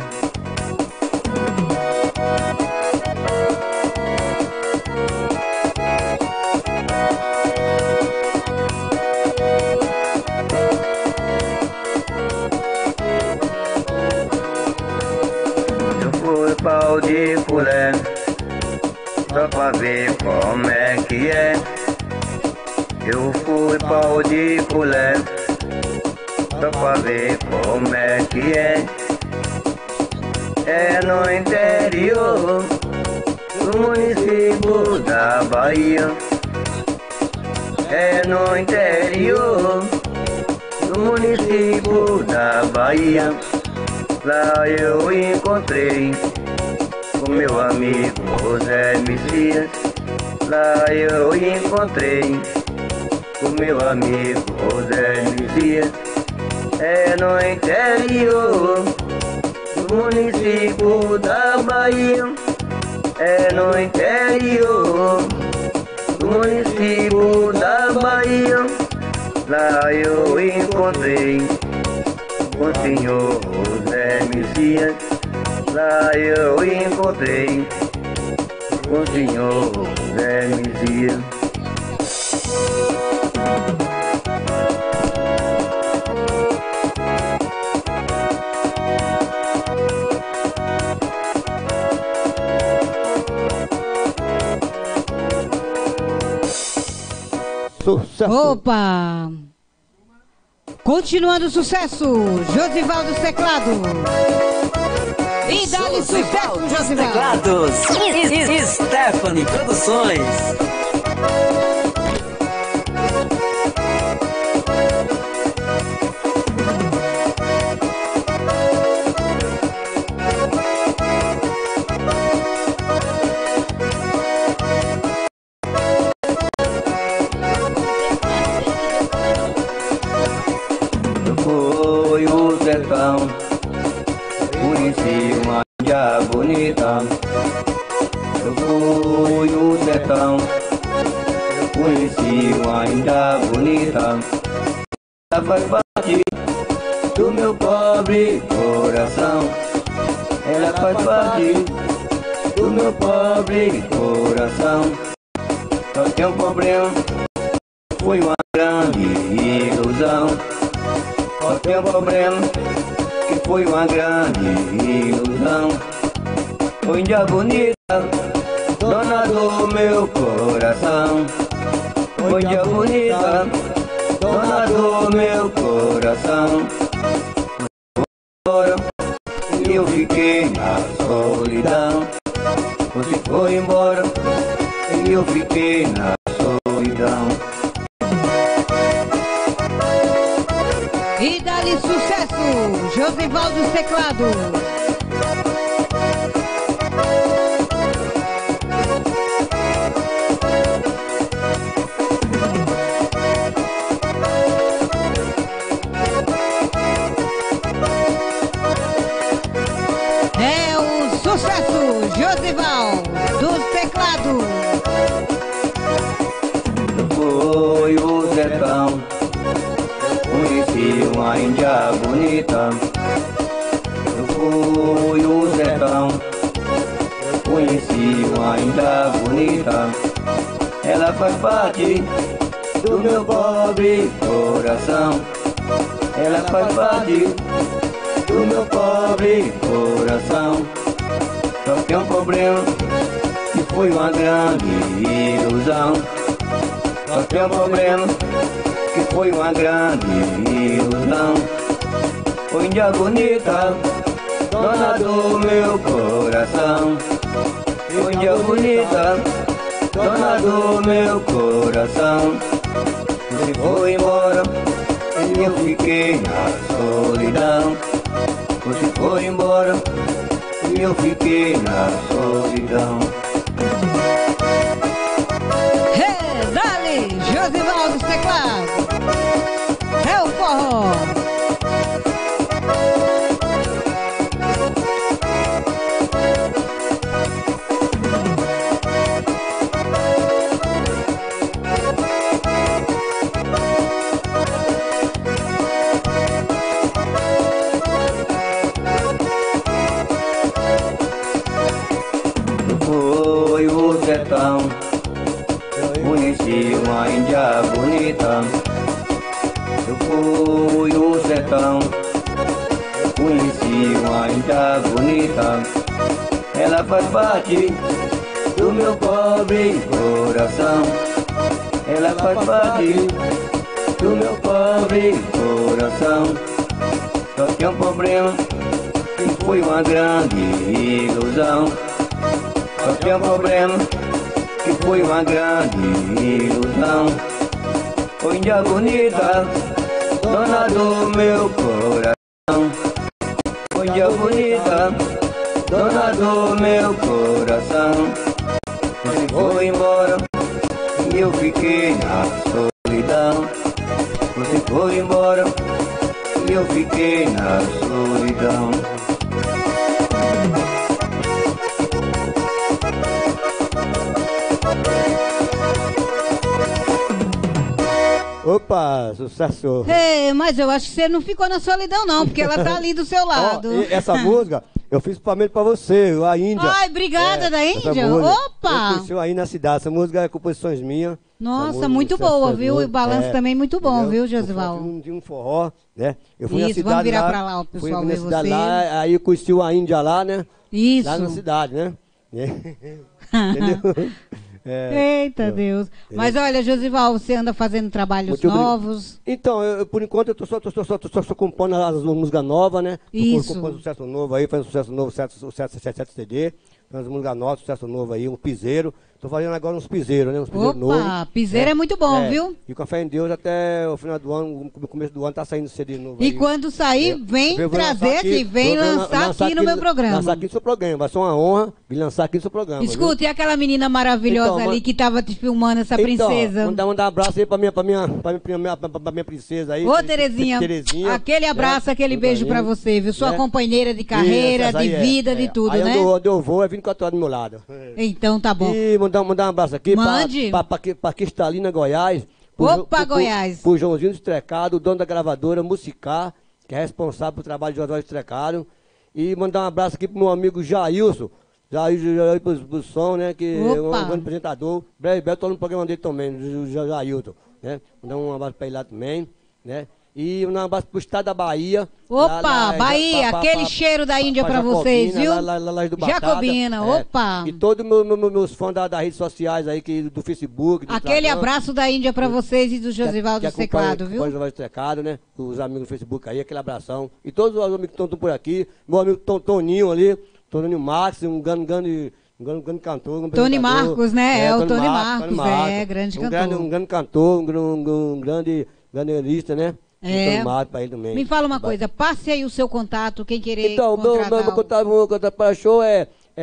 Eu fui pau de colher só pra ver como é que é. Eu fui pau de colher só pra ver como é que é. É no interior do município da Bahia. É no interior do município da Bahia. Lá eu encontrei o meu amigo Zé Messias. Lá eu encontrei o meu amigo Zé Messias. É no interior do município da Bahia. É no interior do município da Bahia. Lá eu encontrei o senhor Zé Messias. Lá eu encontrei o senhor Zé Messias. Sucesso. Opa! Continuando o sucesso, Josival dos Teclados. E dá-lhe sucesso, dos Josival. Teclados. Stephanie Produções. Foi o sertão, conheci uma índia bonita. Eu fui o sertão, conheci uma índia bonita. Ela faz parte do meu pobre coração. Ela faz parte do meu pobre coração. Só tem um problema, foi uma grande ilusão. Só tem um problema, que foi uma grande ilusão. Foi Índia bonita, dona do meu coração. Foi Índia bonita, dona do meu coração. E eu fiquei na solidão. Você foi embora e eu fiquei na solidão. E dá-lhe sucesso, Josivaldo Teclado. É o sucesso, Josival dos Teclados. Foi o sertão, conheci uma índia bonita. Eu fui o sertão, conheci uma índia bonita. Ela faz parte do meu pobre coração. Ela faz parte do meu pobre coração. Só tem um problema, que foi uma grande ilusão. Só tem um problema, que foi uma grande ilusão. Foi Índia bonita, dona do meu coração. Foi Índia bonita, dona do meu coração. Você foi embora e eu fiquei na solidão. Você foi embora e eu fiquei na solidão. Dale, Josivaldo dos Teclados. É o forró. Foi o sertão, conheci uma índia bonita. Eu fui o sertão, conheci uma índia bonita. Ela faz parte do meu pobre coração. Ela faz parte do meu pobre coração. Só tem um problema, que foi uma grande ilusão. Só tem um problema, que foi uma grande ilusão. Foi Índia bonita, dona do meu coração. Foi Índia bonita, dona do meu coração. Você foi embora e eu fiquei na solidão. Você foi embora e eu fiquei na solidão. Opa, sucesso. Ei, mas eu acho que você não ficou na solidão não, porque ela tá ali do seu lado. Ó, e essa música eu fiz principalmente pra você, a Índia. Ai, obrigada da Índia. música, Opa! Eu conheci aí na cidade. Essa música é composições minhas. Nossa, muito boa, viu? E o balanço também muito bom, viu, Josival? De um forró, né? Eu fui Isso, na cidade vamos virar lá, pra lá, o pessoal fui ver na cidade você. lá, aí eu conheci a Índia lá, né? Isso. Lá na cidade, né? Entendeu? Eita Deus. Mas olha, Josival, você anda fazendo trabalhos novos. Então, por enquanto eu tô só compondo as músicas novas, né? Isso. Tô compondo sucesso novo aí, fazendo sucesso novo, 7 CD. Fazendo música nova, sucesso novo aí, um piseiro. Tô fazendo agora uns piseiros, né? Uns piseiros novos. Opa, piseiro é muito bom, viu? E com a fé em Deus, até o final do ano, no começo do ano, tá saindo CD novo. E aí. quando sair, vem trazer aqui, vem lançar aqui no meu programa. Lançar aqui no seu programa, vai ser uma honra vir lançar aqui no seu programa. Escuta, e aquela menina maravilhosa Então, ali que tava te filmando, essa princesa? Mandar um abraço aí pra minha princesa aí. Ô, Terezinha, aquele abraço, aquele beijo pra você, viu? Sua companheira de carreira, de vida, de tudo, aí né? Onde eu vou é 24 horas do meu lado. Então tá bom. E mandar um abraço aqui Mande. pra Cristalina, Goiás. Opa, Goiás. Pro Joãozinho Estrecado, o dono da gravadora Musicar, que é responsável pelo trabalho de Oswaldo Estrecado. E mandar um abraço aqui pro meu amigo Jailson. Jailson pro som, né? Que é um grande apresentador. Breve, tô no programa dele também, Jailson. né? Mandar um abraço para ele lá também, né? E um abraço pro estado da Bahia. Opa, Bahia, aquele cheiro da Índia pra vocês, viu? Lá do Batata, Jacobina, opa. E todos meus fãs das redes sociais aí, do Facebook, do Aquele Instagram, abraço da Índia pra vocês e do Josivaldo Teclado, viu? Josivaldo Teclado, né? Os amigos do Facebook aí, aquele abração. E todos os amigos que estão por aqui, meu amigo Toninho ali, Toninho Max, um grande cantor. Tony Marcos, né? É o Tony Marcos, grande cantor. Um grande cantor, um grande lista, né? Pra ele também. Me fala uma coisa, passe aí o seu contato, quem querer então, contratar. Meu contato para show é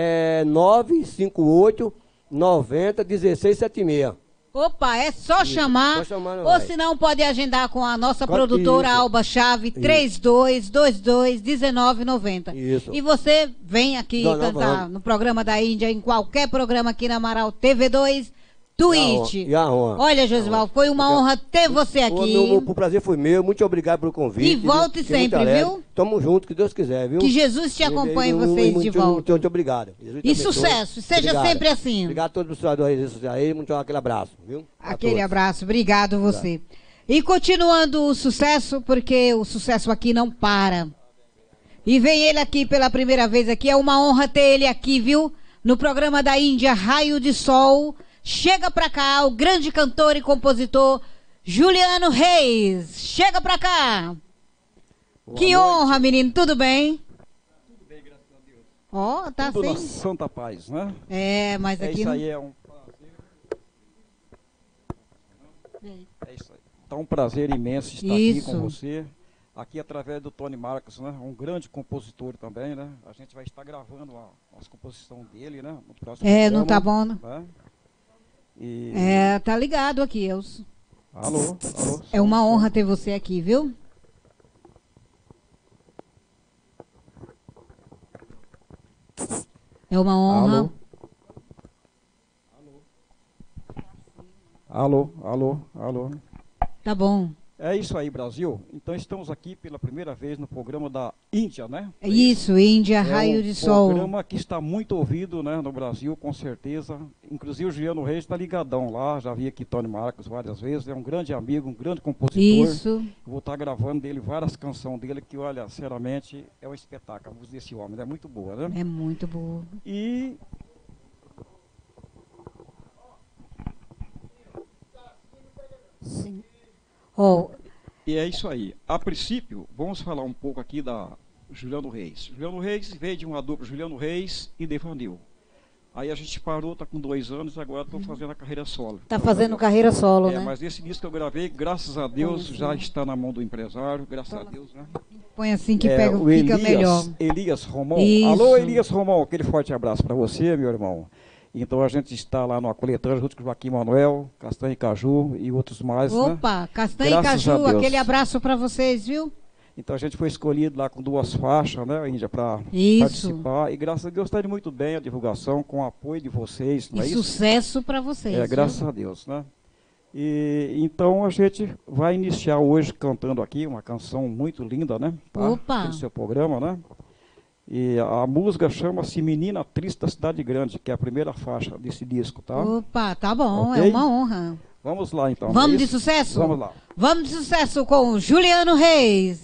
958 90 16 76. Opa, é só chamar, ou se não pode agendar com a nossa produtora Alba Chave, 3222 1990. Isso. E você vem aqui cantar no programa da Índia, em qualquer programa aqui na Amaral TV2, Twitch. Olha, Josivaldo, foi uma honra ter você aqui. O prazer foi meu, muito obrigado pelo convite. E volte sempre, viu? Tamo junto, que Deus quiser, viu? Que Jesus te acompanhe vocês de volta. Muito obrigado. E sucesso, seja sempre assim. Obrigado a todos os senhores aí, muito aquele abraço, viu? Aquele abraço, obrigado você. E continuando o sucesso, porque o sucesso aqui não para. E vem ele aqui pela primeira vez aqui, é uma honra ter ele aqui, viu? No programa da Índia, Raio de Sol. Chega pra cá, o grande cantor e compositor Juliano Reis. Chega pra cá. Boa que noite. honra, menino. Tudo bem? Tudo bem, graças a Deus. Ó, tá Tudo assim. na santa paz, né? É, mas aqui isso não... aí é um prazer. É isso aí. Então, um prazer imenso estar aqui com você. Aqui através do Tony Marcos, né? Um grande compositor também, né? A gente vai estar gravando as composições dele, né? No próximo programa, não tá bom, né? E... tá ligado aqui, Elcio. Alô? É uma honra ter você aqui, viu? É uma honra. Alô. Tá bom. É isso aí, Brasil. Então estamos aqui pela primeira vez no programa da Índia, né? É isso, Índia, Raio de Sol. É um programa que está muito ouvido, né, no Brasil, com certeza. Inclusive o Juliano Reis está ligadão lá, já vi aqui Tony Marcos várias vezes, é um grande amigo, um grande compositor. Isso. Vou estar gravando dele várias canções dele que, olha, sinceramente, é um espetáculo, a música desse homem, é muito boa, né? É muito boa. E... Sim. E é isso aí. A princípio, vamos falar um pouco aqui da Juliano Reis. Juliano Reis veio de uma dupla Juliano Reis e Devanil. Aí a gente parou, está com 2 anos, agora estou fazendo a carreira solo. Está fazendo carreira solo, né? Mas esse disco que eu gravei, graças a Deus, já está na mão do empresário, graças a Deus, né? Põe assim que pega, fica melhor. Elias Romão. Isso. Alô, Elias Romão, aquele forte abraço para você, meu irmão. Então a gente está lá no Coletânea junto com o Joaquim Manuel, Castanha e Caju e outros mais. Opa, né? Castanha e Caju, aquele abraço para vocês, viu? Então a gente foi escolhido lá com 2 faixas, né, Índia, para participar. E graças a Deus está indo muito bem a divulgação, com o apoio de vocês. Não é isso? Sucesso para vocês. Graças a Deus, né? E então a gente vai iniciar hoje cantando aqui uma canção muito linda, né? Tá? Opa! No seu programa, né? E a música chama-se Menina Triste da Cidade Grande, que é a primeira faixa desse disco, tá? Opa, tá bom, okay? É uma honra. Vamos lá, então. Vamos de sucesso? Vamos lá. Vamos de sucesso com Juliano Reis.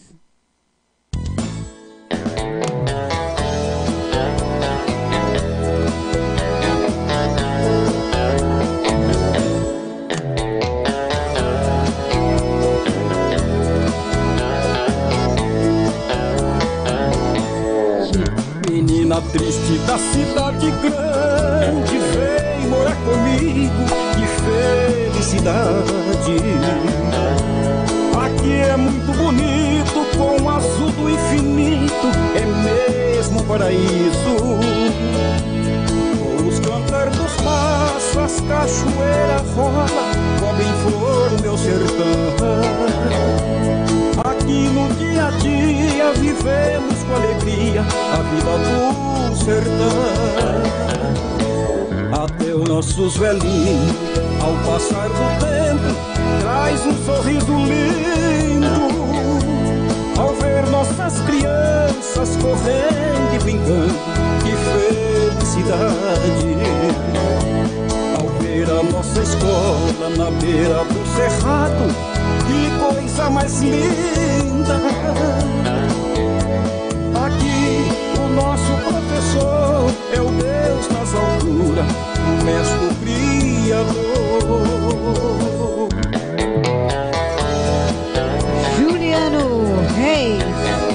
Menina triste da cidade grande, vem morar comigo, que felicidade. Aqui é muito bonito, com o azul do infinito, é mesmo um paraíso. Os cantar dos passos, as cachoeiras rola, cobrem flor no meu sertão. Aqui no dia a dia vivemos com alegria a vida do sertão. Até os nossos velhinhos, ao passar do tempo, traz um sorriso lindo. Ao ver nossas crianças correndo e brincando, que felicidade. Ao ver a nossa escola na beira do cerrado, que coisa mais linda. Aqui o nosso professor é o Deus nas alturas, o mestre criador. Juliano Reis,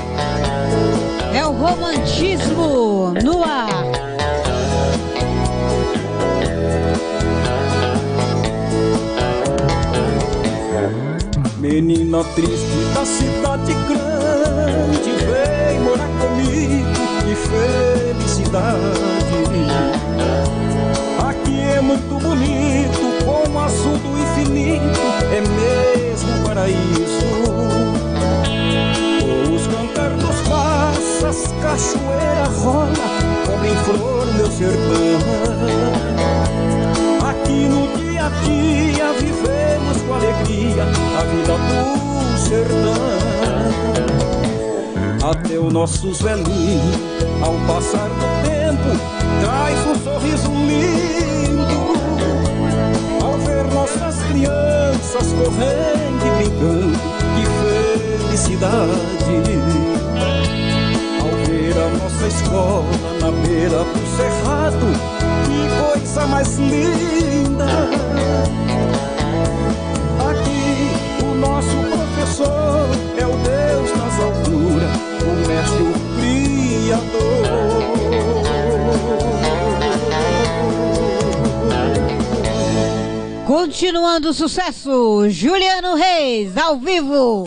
é o romantismo no ar. Menina triste da cidade grande, vem morar comigo, que felicidade. Aqui é muito bonito, com o azul do infinito, é mesmo um paraíso. Os cantar dos passas, cachoeira rola, cobre em flor meu sertão. Aqui no dia a dia vivemos com alegria a vida do sertão. Até os nossos velhinhos, ao passar do tempo, traz um sorriso lindo. Ao ver nossas crianças correndo e brincando, que felicidade. Ao ver a nossa escola na beira do cerrado, que coisa mais linda. Aqui o nosso professor é o Deus nas alturas, o mestre, o criador. Continuando o sucesso, Juliano Reis, ao vivo.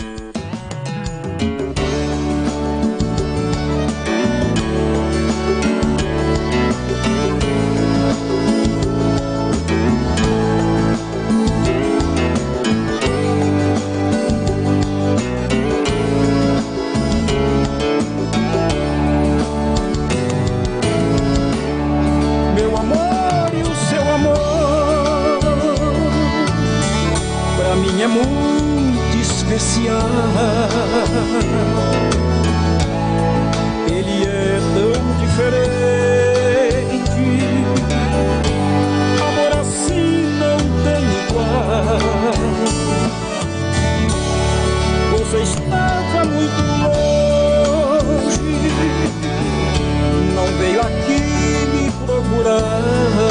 É muito especial. Ele é tão diferente. Amor assim não tem igual. Você estava muito longe, não veio aqui me procurar,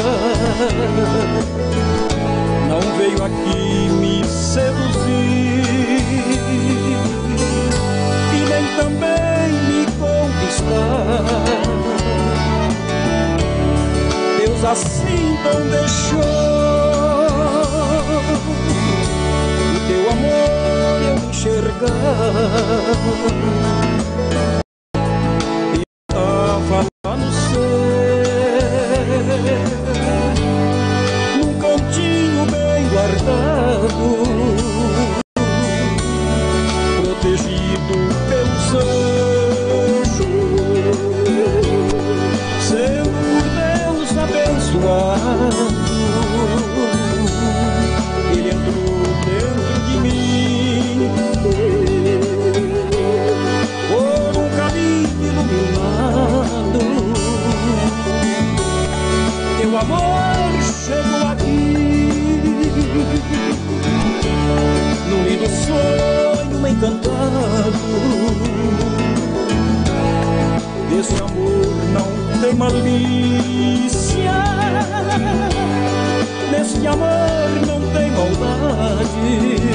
não veio aqui me seduzir e nem também me conquistar. Deus assim não deixou o teu amor eu enxergar. E estava lá no céu, num cantinho bem guardado, protegido pelos anjos, sendo por Deus abençoado. Ele entrou dentro de mim por um caminho iluminado. Teu amor chegou aqui num lindo sonho encantado. Esse amor não tem malícia, nesse amor não tem maldade.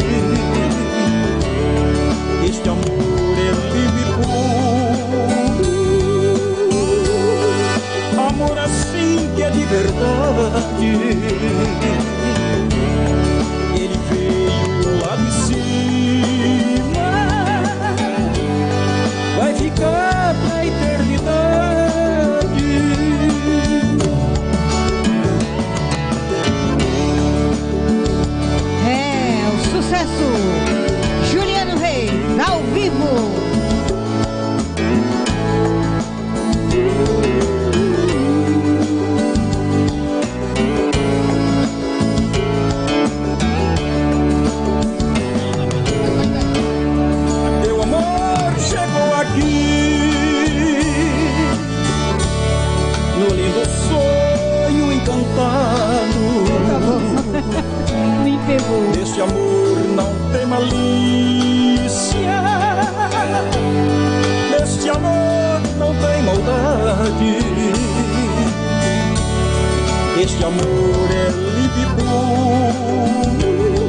Este amor é livre e puro, amor assim que é de verdade. Ele veio lá de cima, vai ficar pra eternidade. É o sucesso, Juliano Reis, ao vivo. Este amor é limpo e puro,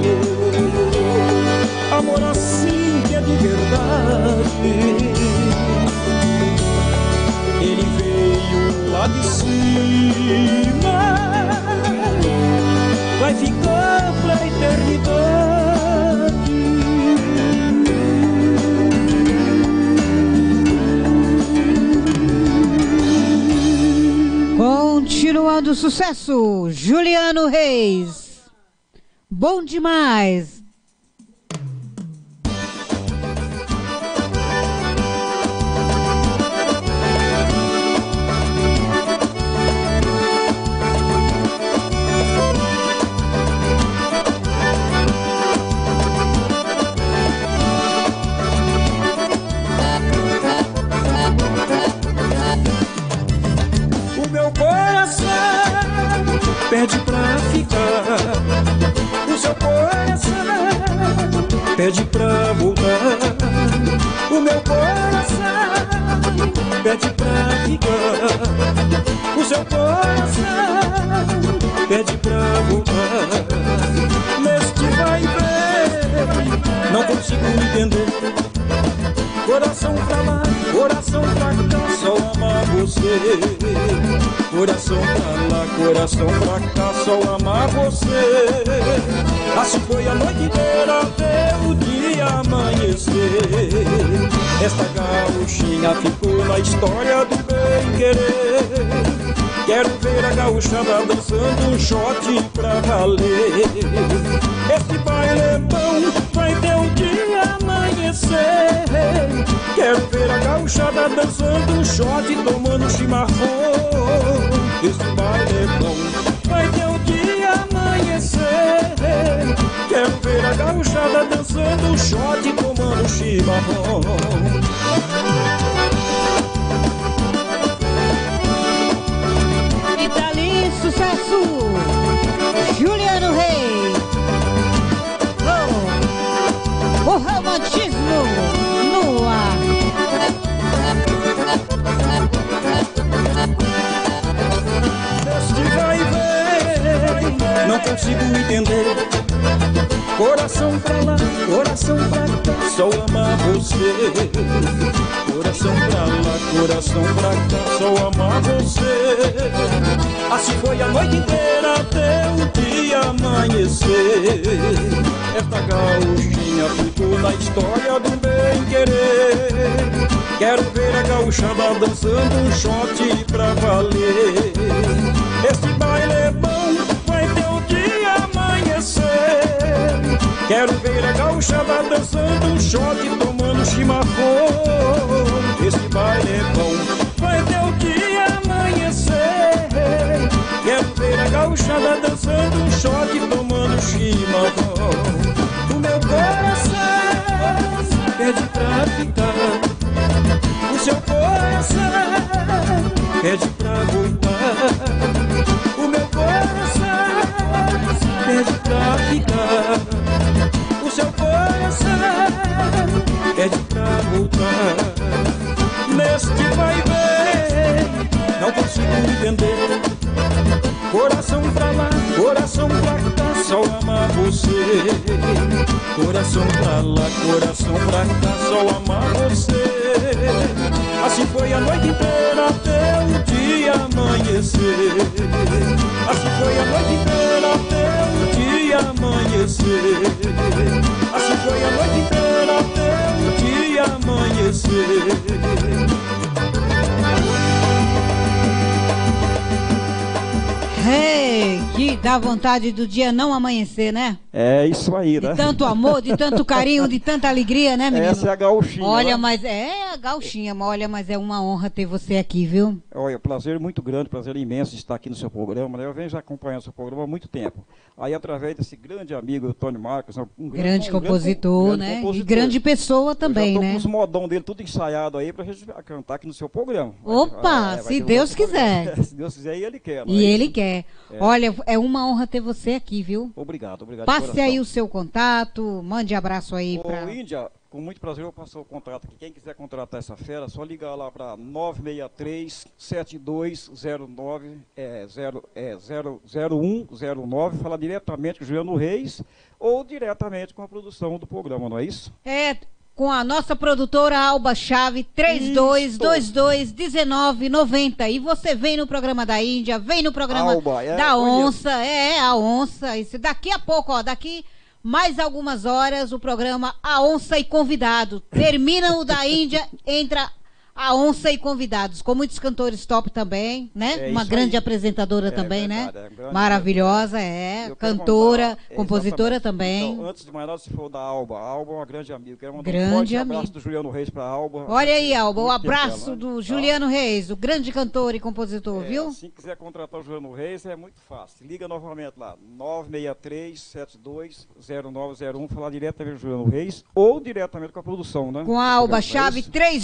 amor assim que é de verdade. Ele veio lá de cima, vai ficar pra eternidade. Continuando o sucesso, Juliano Reis. Bom demais. Pede pra ficar, o seu coração pede pra voltar. O meu coração pede pra ficar, o seu coração pede pra voltar. Neste vai e vem, não consigo entender. Coração pra lá, coração pra cá, só ama você. Coração pra lá, coração pra cá, só ama você. Assim foi a noite inteira até o dia amanhecer. Esta gauchinha ficou na história do bem-querer. Quero ver a gauchada dançando um shot pra valer. Este baile é bom, vai ter o dia amanhecer. Quero ver a gauchada dançando um shot, tomando chimarrão. Este baile é bom, vai ter o dia amanhecer. Quero ver a gauchada dançando um shot, tomando chimarrão. E tá ali, sucesso, Juliano Reis. Oh, o romantismo no ar. Este vai e vem, não consigo entender. Coração pra lá, coração pra cá, só ama você. Coração pra lá, coração pra cá, só ama você. Assim foi a noite inteira até o dia amanhecer. Esta gauchinha ficou na história do bem-querer. Quero ver a gauchada dançando um shot pra valer. Este baile é bom, vai ter o dia amanhecer. Quero ver a gauchada dançando um shot, tomando chimarrão. Este baile é bom, vai ter o dia amanhecer. Quero ver a gauchada dançando um shot, tomando chimarrão. O meu coração pede pra ficar, o seu coração pede pra voltar. O meu coração pede pra ficar, o seu coração pede pra voltar. Neste vai e vem, não consigo entender. Coração pra lá, coração pra cá, só ama você. Coração pra lá, coração pra cá, só ama você. Assim foi a noite inteira até o dia amanhecer. Assim foi a noite inteira até o dia amanhecer. Assim foi a noite inteira até o dia amanhecer. Hey, que dá vontade do dia não amanhecer, né? É isso aí, né? De tanto amor, de tanto carinho, de tanta alegria, né, menino? Essa é a gauchinha. Olha, né? mas é a gauchinha, olha, mas é uma honra ter você aqui, viu? Olha, prazer muito grande, prazer imenso de estar aqui no seu programa, né? Eu venho já acompanhando o seu programa há muito tempo. Aí, através desse grande amigo, Tony Marcos, grande compositor, né? E grande pessoa também, eu já tô né? com os modão dele tudo ensaiado aí pra gente cantar aqui no seu programa. Opa, se Deus quiser. Se Deus quiser, e ele quer. E ele quer. Olha, é uma honra ter você aqui, viu? Obrigado, obrigado. Passe aí o seu contato, mande abraço aí pra... Índia, com muito prazer eu passo o contrato aqui. Quem quiser contratar essa fera, só ligar lá para 963-7209, falar diretamente com o Juliano Reis ou diretamente com a produção do programa, não é isso? É, com a nossa produtora Alba Chave, 3222-1990. E você vem no programa da Índia, vem no programa Alba, da Onça. A Onça. Isso, daqui a pouco, ó, daqui mais algumas horas, o programa A Onça e Convidado. Termina o da Índia, entra a Onça e Convidados, com muitos cantores top também, né? Uma grande apresentadora também, verdade, né? Maravilhosa, cantora, compositora também. Então, antes de mais nada, se for da Alba, a Alba é uma grande amiga. Quero mandar Grande um forte amigo. abraço do Juliano Reis para a Alba. Olha aí, Alba, o Muito tempo abraço dela, né? do Juliano Reis, o grande cantor e compositor, viu? Se quiser contratar o Juliano Reis, é muito fácil. Liga novamente lá, 963-720901, falar diretamente com o Juliano Reis ou diretamente com a produção, né? Com a Alba Chave,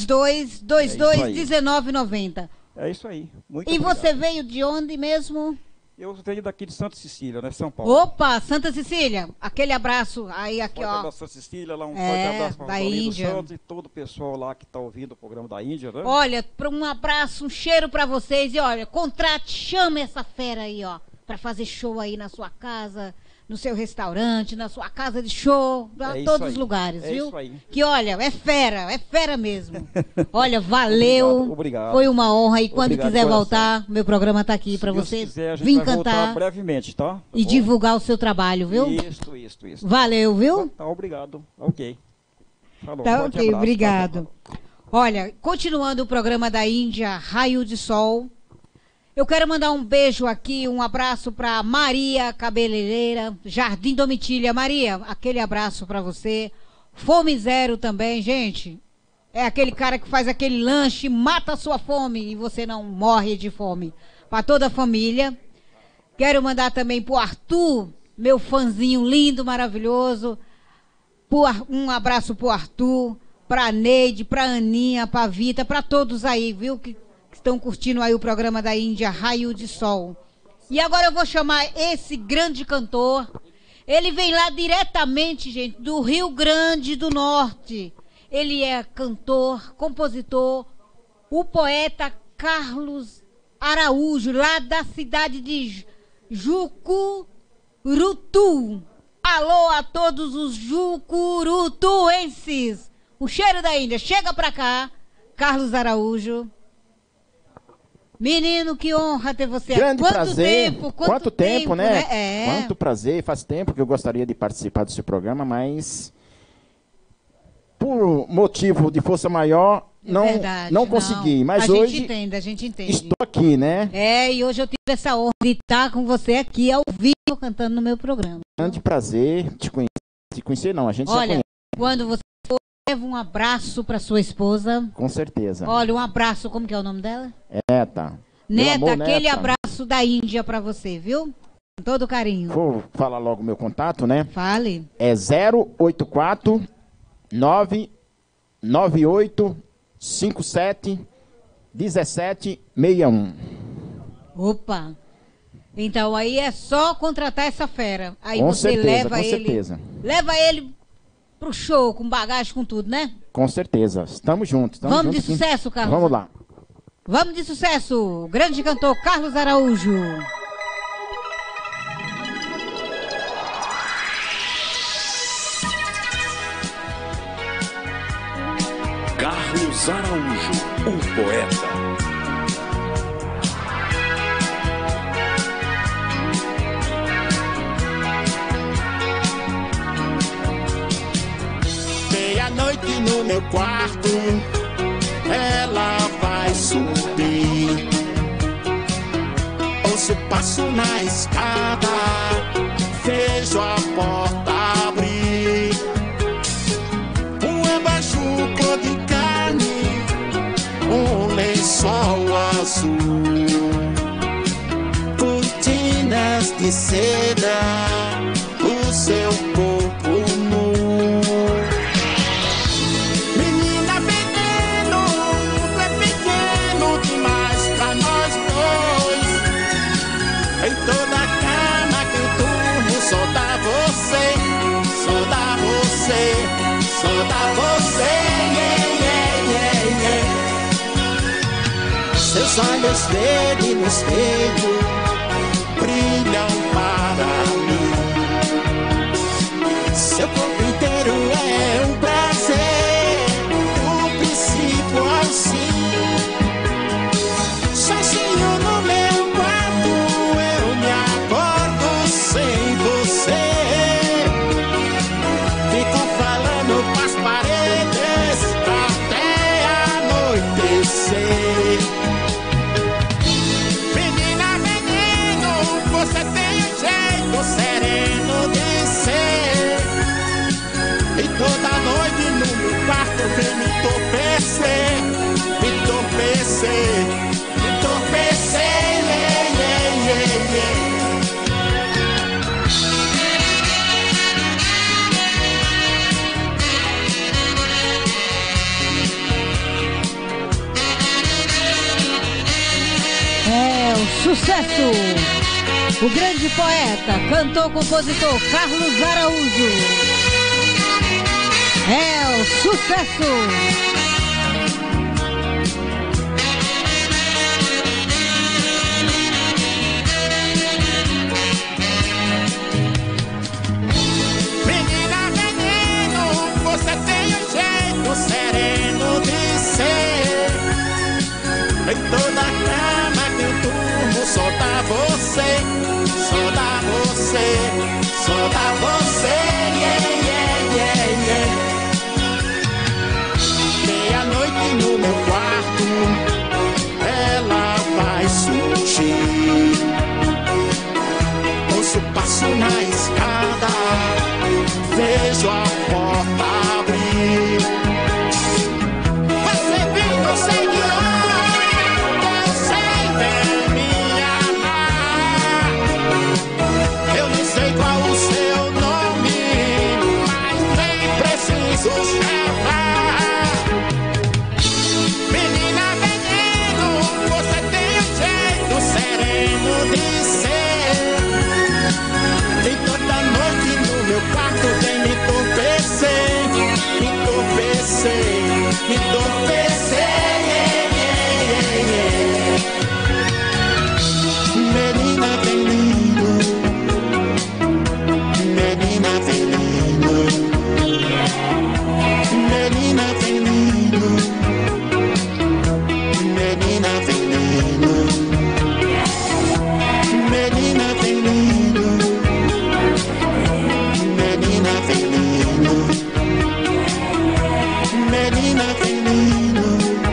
3222-1990. É isso aí. Muito E obrigado. você veio de onde mesmo? Eu venho daqui de Santa Cecília, né? São Paulo. Opa, Santa Cecília, aquele abraço aí, aqui, Forte ó. abraço Santa Cecília, lá um forte abraço para o da Antônio Índia. Santos e todo o pessoal lá que está ouvindo o programa da Índia, né? Olha, um abraço, um cheiro pra vocês. E olha, contrate, chama essa fera aí, ó, pra fazer show aí na sua casa, no seu restaurante, na sua casa de show, a todos os lugares, viu? Isso aí. Que olha, é fera mesmo. Olha, valeu. Obrigado. Foi uma honra. E quando Obrigado, quiser coração. voltar, meu programa tá aqui pra Se Deus você quiser, a gente vir vai cantar voltar brevemente, tá? e Bom? divulgar o seu trabalho, viu? Isso. Valeu, viu? Tá, obrigado. Ok. Falou, Tá forte ok, abraço, obrigado. tá bom. Olha, continuando o programa da Índia, Raio de Sol, eu quero mandar um beijo aqui, um abraço para Maria Cabeleireira, Jardim Domitília. Maria, aquele abraço para você. Fome Zero também, gente. É aquele cara que faz aquele lanche, mata a sua fome e você não morre de fome. Para toda a família. Quero mandar também pro Arthur, meu fãzinho lindo, maravilhoso. Um abraço pro Arthur, pra Neide, pra Aninha, pra Vita, pra todos aí, viu? Que estão curtindo aí o programa da Índia, Raio de Sol. E agora eu vou chamar esse grande cantor. Ele vem lá diretamente, gente, do Rio Grande do Norte. Ele é cantor, compositor, o poeta Carlos Araújo, lá da cidade de Jucurutu. Alô a todos os jucurutuenses. O cheiro da Índia, chega pra cá, Carlos Araújo. Menino, que honra ter você. Grande prazer. Quanto tempo, né? É. Quanto prazer. Faz tempo que eu gostaria de participar do seu programa, mas por motivo de força maior, não consegui. Mas hoje a gente entende. Estou aqui, né? E hoje eu tive essa honra de estar com você aqui ao vivo, cantando no meu programa. Grande prazer te conhecer. Te conhecer não, a gente já conhece. Quando você for, leva um abraço para sua esposa. Com certeza. Olha, um abraço, como que é o nome dela? Neta. Neta, aquele abraço da Índia para você, viu? Com todo carinho. Vou falar logo o meu contato, né? Fale. É 084 998 57 1761. Opa! Então aí é só contratar essa fera. Aí com você certeza, leva com ele. certeza. Leva ele pro show, com bagagem, com tudo, né? Com certeza. Estamos juntos. Vamos de sucesso, Carlos. Vamos lá. Vamos de sucesso. Grande cantor Carlos Araújo. Carlos Araújo, o poeta. Meia-noite no meu quarto, ela vai subir. Ouço passo na escada, vejo a porta abrir. Um abajur cor de carne, um lençol azul, cortinas de seda, o seu corpo nu. Menina veneno, tu é pequeno demais pra nós dois. Em toda a cama que eu durmo, só dá você, só dá você, só dá você. olhos dele no espelho brilham para mim. Seu corpo inteiro é um prazer, do princípio ao fim. Sozinho no meu quarto eu me acordo sem você. Fico falando com as paredes até anoitecer. Menina, menino, você tem um jeito sereno de ser. E toda noite no meu quarto vem me entorpecer, me entorpecer, me entorpecer, yeah, yeah, yeah, yeah. É o sucesso! O grande poeta, cantor, compositor Carlos Araújo. É o sucesso! Menina, menino, você tem um jeito sereno de ser. Em toda cama que eu durmo só dá você, só dá você, só dá você, yeah, yeah, yeah, yeah. Meia-noite no meu quarto, ela vai surgir. Ouço passo na escada, vejo a porta abrir. Você vem, eu sei que eu sei bem me amar. Eu não sei qual o seu nome, mas nem preciso chamar. Menina, menino, você tem um jeito sereno de ser. E toda noite no meu quarto vem me entorpecer, me entorpecer, me entorpecer, yeah, yeah, yeah, yeah. Menina, vem lindo, menina, vem lindo, menina, vem lindo, menina, vem lindo, menina, vem lindo, menina, vem lindo, menina, vem lindo,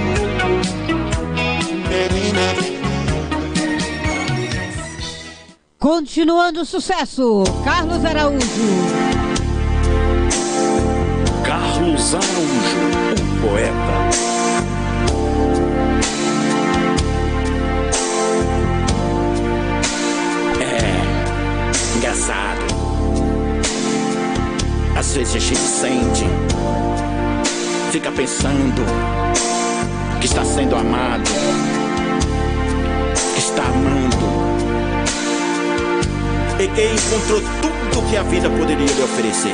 menina, vem lindo. Continuando o sucesso, Carlos Araújo. Carlos Araújo, o poeta. É engraçado. Às vezes a gente sente, fica pensando que está sendo amado, que está amando, e que encontrou tudo que a vida poderia lhe oferecer.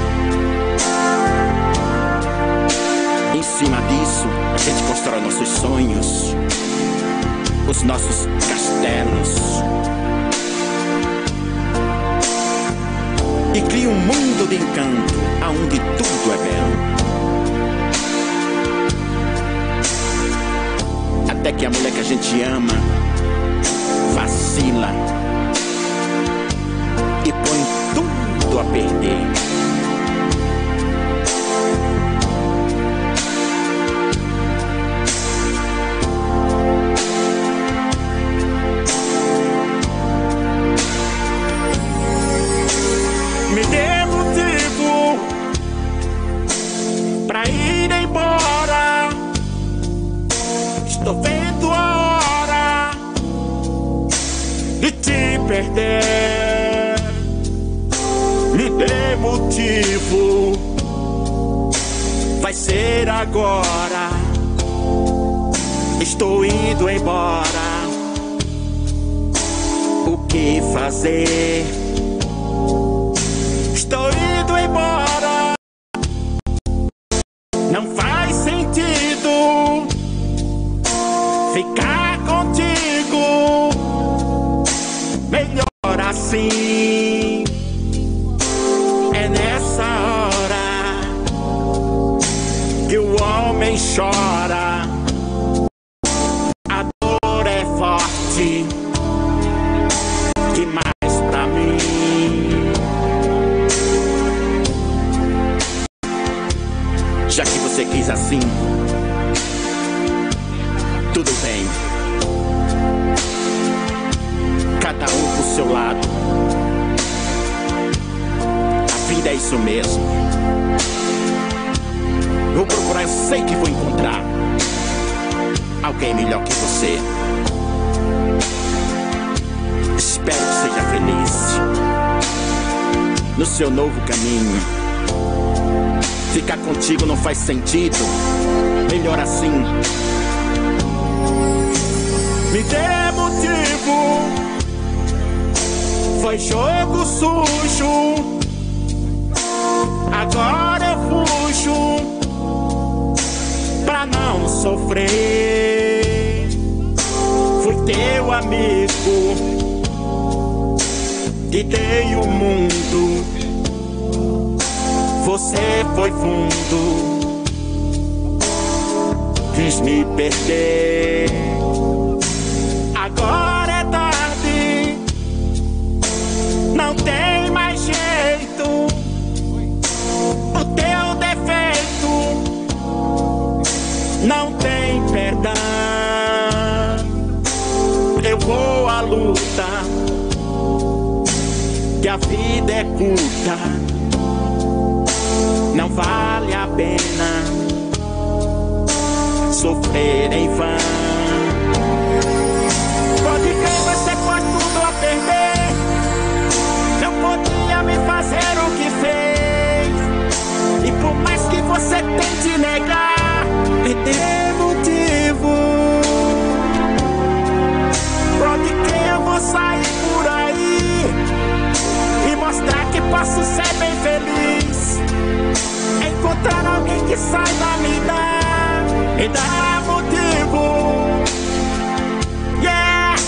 Em cima disso, a gente constrói nossos sonhos, os nossos castelos, e cria um mundo de encanto, aonde tudo é belo. Até que a mulher que a gente ama vacila e põe tudo a perder. Me dê motivo pra ir embora. Estou vendo a hora de te perder. Me dê motivo, vai ser agora. Estou indo embora. O que fazer? Estou indo embora. Não faz sentido ficar contigo. assim. É nessa hora que o homem chora. A dor é forte demais pra mim. Já que você quis assim, tudo bem. Cada um pro seu lado. A vida é isso mesmo. Vou procurar, eu sei que vou encontrar alguém melhor que você. Espero que seja feliz no seu novo caminho. Ficar contigo não faz sentido. Melhor assim. Me dê motivo. Foi jogo sujo. Agora eu fujo pra não sofrer. Fui teu amigo, te dei o mundo. Você foi fundo, quis me perder. Agora é tarde, não tem mais jeito. O teu defeito não tem perdão. Eu vou à luta, que a vida é curta. Não vale a pena sofrer em vão. Pode crer, você pôs tudo a perder. Não podia me fazer o que fez. E por mais que você tente negar, me dê motivo. Pode crer, eu vou sair por aí e mostrar que posso ser bem feliz. Encontrar alguém que saiba me dar motivo. Yeah!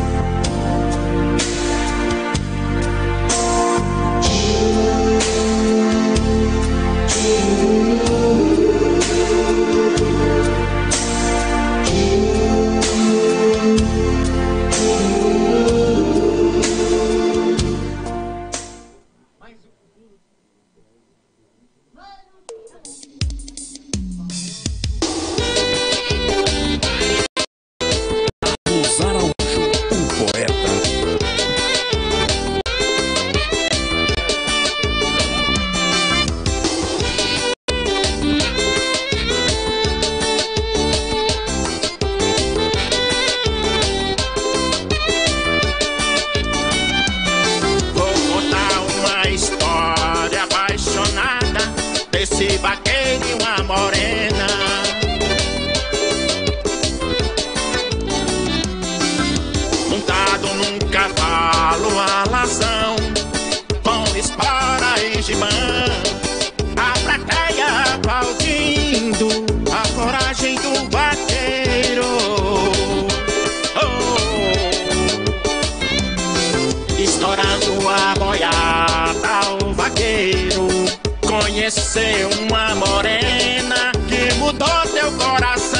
Conheceu uma morena que mudou teu coração.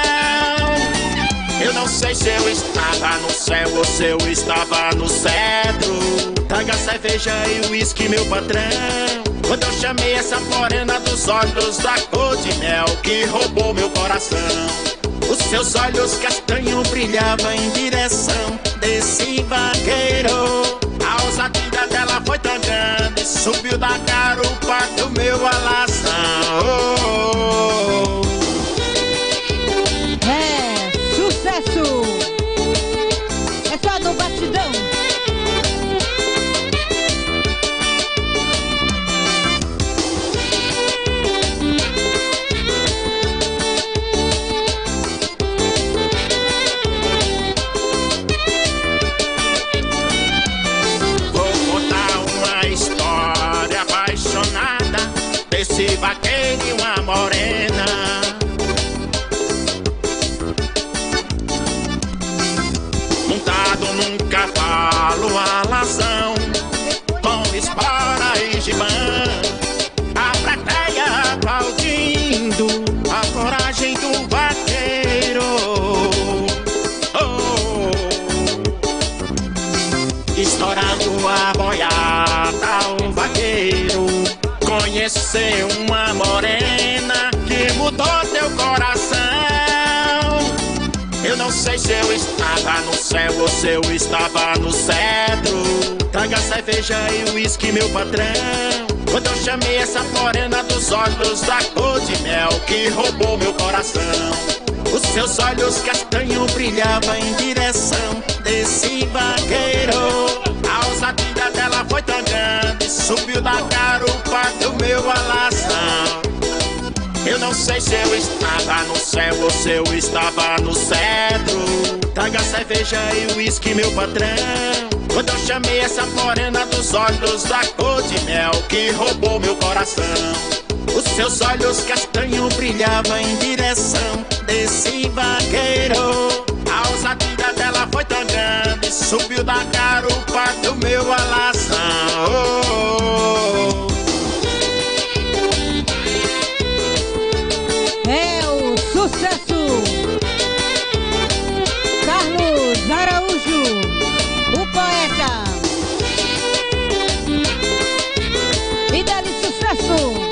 Eu não sei se eu estava no céu ou se eu estava no cedro. Traga cerveja e uísque, meu patrão. Quando eu chamei essa morena dos olhos da cor de mel que roubou meu coração. Os seus olhos castanhos brilhavam em direção desse vaqueiro. A ousadia dela foi tão grande, subiu da garupa do meu alazão. É sucesso! É só no batidão. Esse vaqueiro e uma morena. Montado num cavalo alazão. tua boiada, o vaqueiro conheceu uma morena que mudou teu coração. Eu não sei se eu estava no céu ou se eu estava no cedro. Traga cerveja e uísque, meu patrão. Quando eu chamei essa morena dos olhos da cor de mel que roubou meu coração. Os seus olhos castanhos brilhavam em direção desse vaqueiro. A ousadia dela foi tão grande, subiu da garupa do meu alazão. Eu não sei se eu estava no céu ou se eu estava no cedro. Traga cerveja e uísque, meu patrão. Quando eu chamei essa morena dos olhos da cor de mel que roubou meu coração. Os seus olhos castanhos brilhavam em direção desse vaqueiro. A ousadia dela foi tão grande, subiu da garupa do meu alazão. É o sucesso Carlos Araújo, o poeta. E dá-lhe sucesso.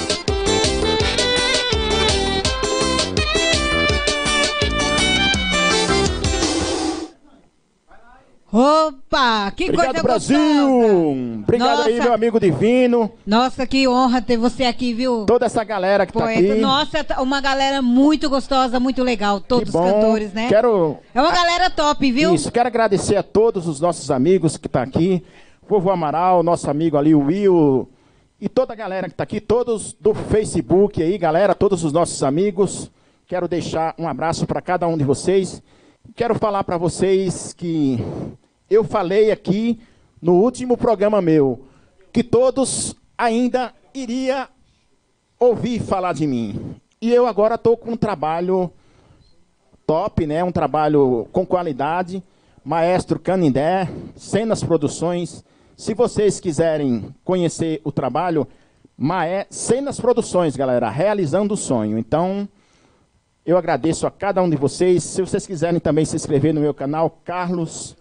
Opa, que obrigado, coisa Brasil. gostosa. Obrigado. Nossa. Aí, meu amigo divino. Nossa, que honra ter você aqui, viu? Toda essa galera que poeta. Tá aqui. Nossa, uma galera muito gostosa, muito legal. Todos os cantores, né? É uma galera top, viu? Isso, quero agradecer a todos os nossos amigos que tá aqui. Vovô Amaral, nosso amigo ali, o Will. E toda a galera que tá aqui, todos do Facebook aí, galera, todos os nossos amigos. Quero deixar um abraço para cada um de vocês. Quero falar para vocês que eu falei aqui no último programa meu, que todos ainda iriam ouvir falar de mim. E eu agora estou com um trabalho top, né? Um trabalho com qualidade. Maestro Canindé, Cenas Produções. Se vocês quiserem conhecer o trabalho, Cenas Produções, galera, realizando o sonho. Então, eu agradeço a cada um de vocês. Se vocês quiserem também se inscrever no meu canal, Carlos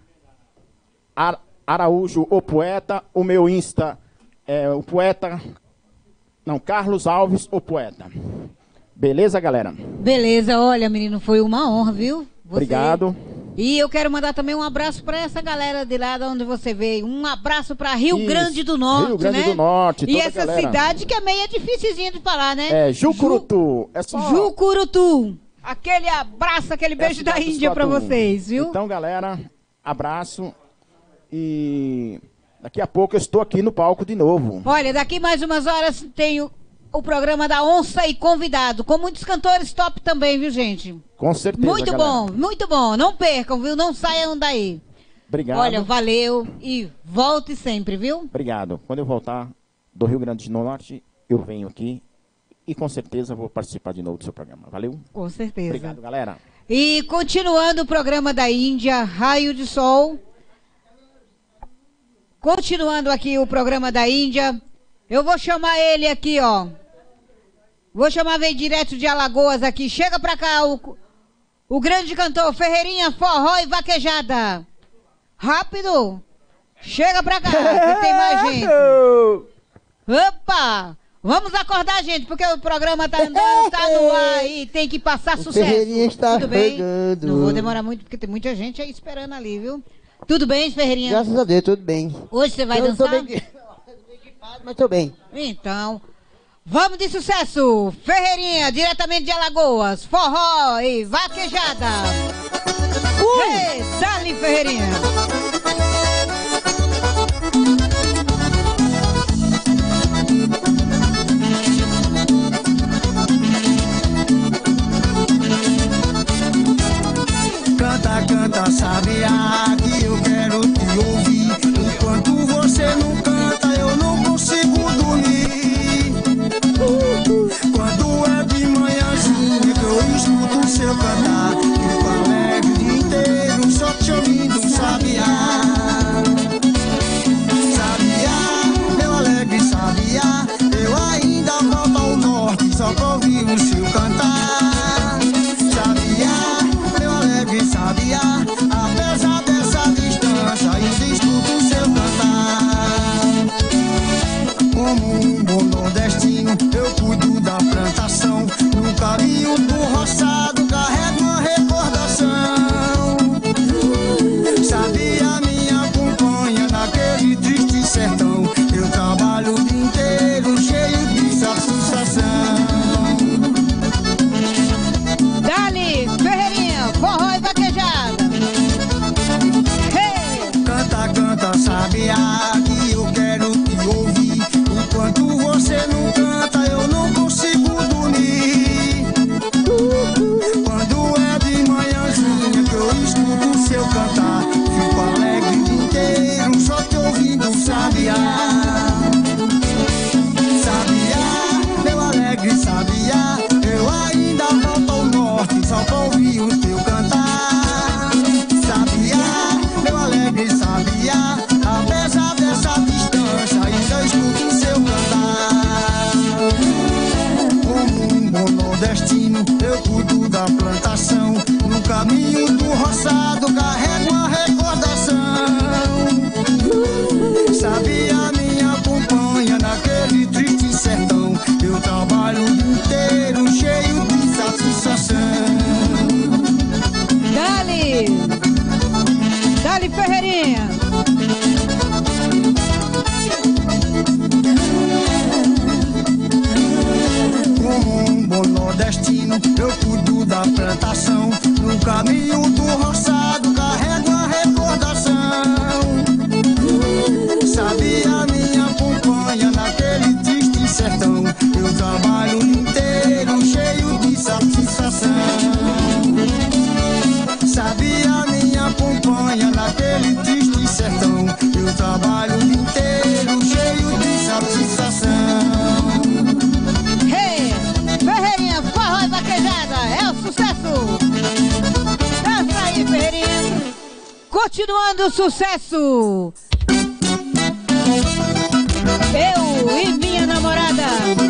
Araújo, o poeta. O meu Insta é o poeta... Não, Carlos Alves, o poeta. Beleza, galera? Beleza, olha, menino, foi uma honra, viu? Obrigado. E eu quero mandar também um abraço para essa galera de lá de onde você veio. Um abraço para Rio Grande do Norte, Rio Grande do Norte, e essa cidade que é meio dificilzinha de falar, né? É, Jucurutu. É só... Jucurutu. Aquele abraço, aquele beijo da Índia para vocês, viu? Então, galera, abraço. E daqui a pouco eu estou aqui no palco de novo. Olha, daqui mais umas horas tem o programa da Onça e Convidado, com muitos cantores top também, viu, gente? Com certeza, muito galera. bom, muito bom. Não percam, viu? Não saiam daí. Obrigado. Olha, valeu e volte sempre, viu? Obrigado. Quando eu voltar do Rio Grande do Norte, eu venho aqui e com certeza vou participar de novo do seu programa. Valeu? Com certeza. Obrigado, galera. E continuando o programa da Índia, Raio de Sol. Continuando aqui o programa da Índia, eu vou chamar ele aqui, ó. Vou chamar, veio direto de Alagoas aqui. Chega pra cá, o grande cantor Ferreirinha, forró e vaquejada. Rápido. Chega pra cá, que tem mais gente. Opa! Vamos acordar, gente, porque o programa tá andando, tá no ar e tem que passar sucesso. Ferreirinha está Tudo bem? chegando. Não vou demorar muito, porque tem muita gente aí esperando ali, viu? Tudo bem, Ferreirinha? Graças a Deus, tudo bem. Hoje você vai dançar? Tô bem, mas tô bem. Então, vamos de sucesso. Ferreirinha, diretamente de Alagoas. Forró e vaquejada. Ei, dá-lhe, Ferreirinha. Canta, canta, sabiá, que eu quero te ouvir. Enquanto você não canta, eu não consigo dormir. Quando é de manhãzinha que eu escuto o seu cantar, fico alegre o dia inteiro só te ouvindo, sabiá. Ferreirinha. Como um bom nordestino, eu cuido da plantação. No caminho do roçado, carrego a recordação. Sabia minha companhia naquele triste sertão. Eu trabalho o dia inteiro cheio de satisfação. Sabia minha companhia naquele triste sertão. Eu trabalho o dia inteiro cheio de satisfação. Hey, Ferreirinha, forró e vaquejada, é o sucesso. Dança aí, Ferreirinha. Continuando o sucesso. Eu e minha namorada.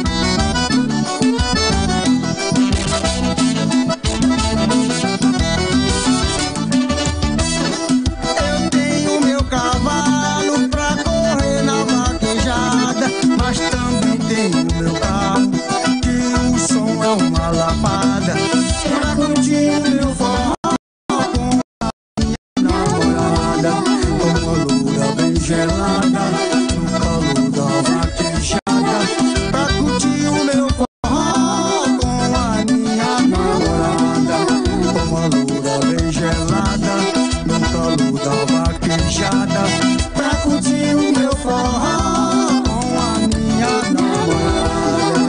Eu tenho meu cavalo pra correr na vaquejada, mas também tenho meu carro, que o som é uma lapada. Pra curtir o meu forró com a minha namorada, uma loura bem gelada, no calor da vaquejada. Pra curtir o meu forró com a minha namorada, uma loura bem gelada, no calor da vaquejada. Pra curtir o meu forró com a minha namorada.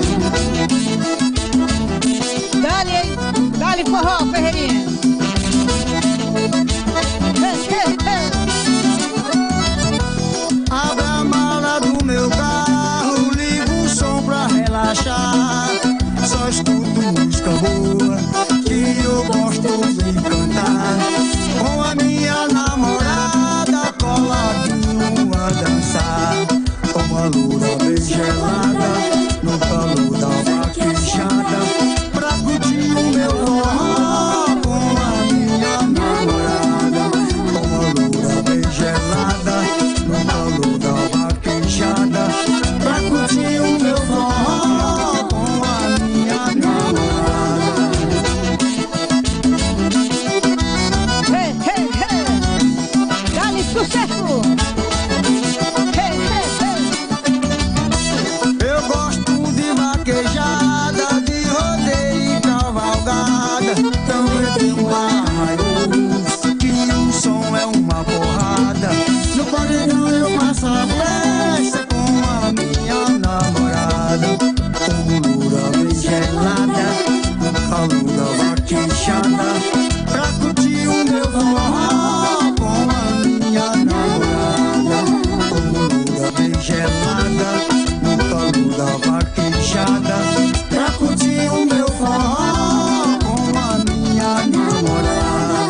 Dá-lhe forró, Ferreirinha. Abra a mala do meu carro, ligo o som pra relaxar. Só escuto música boa, que eu gosto de cantar. Com a minha namorada, coladinho a dançar. Uma loura bem gelada, no calor da vaquejada. Pra curtir o meu forró com a minha namorada. Uma loura bem gelada, no calor da vaquejada. Pra curtir o meu forró com a minha namorada. Hey, hey, hey. Dá-lhe sucesso. Hey, hey, hey. Eu gosto de vaquejada, de rodeio e cavalgada. Também tenho arraios, que o som é uma porrada. No paredão eu faço a festa com a minha namorada. Como loura bem gelada, no calor da vaquejada. Pra curtir o meu forró com a minha namorada. Como loura bem gelada, no calor da vaquejada. Pra curtir o meu forró com a minha namorada.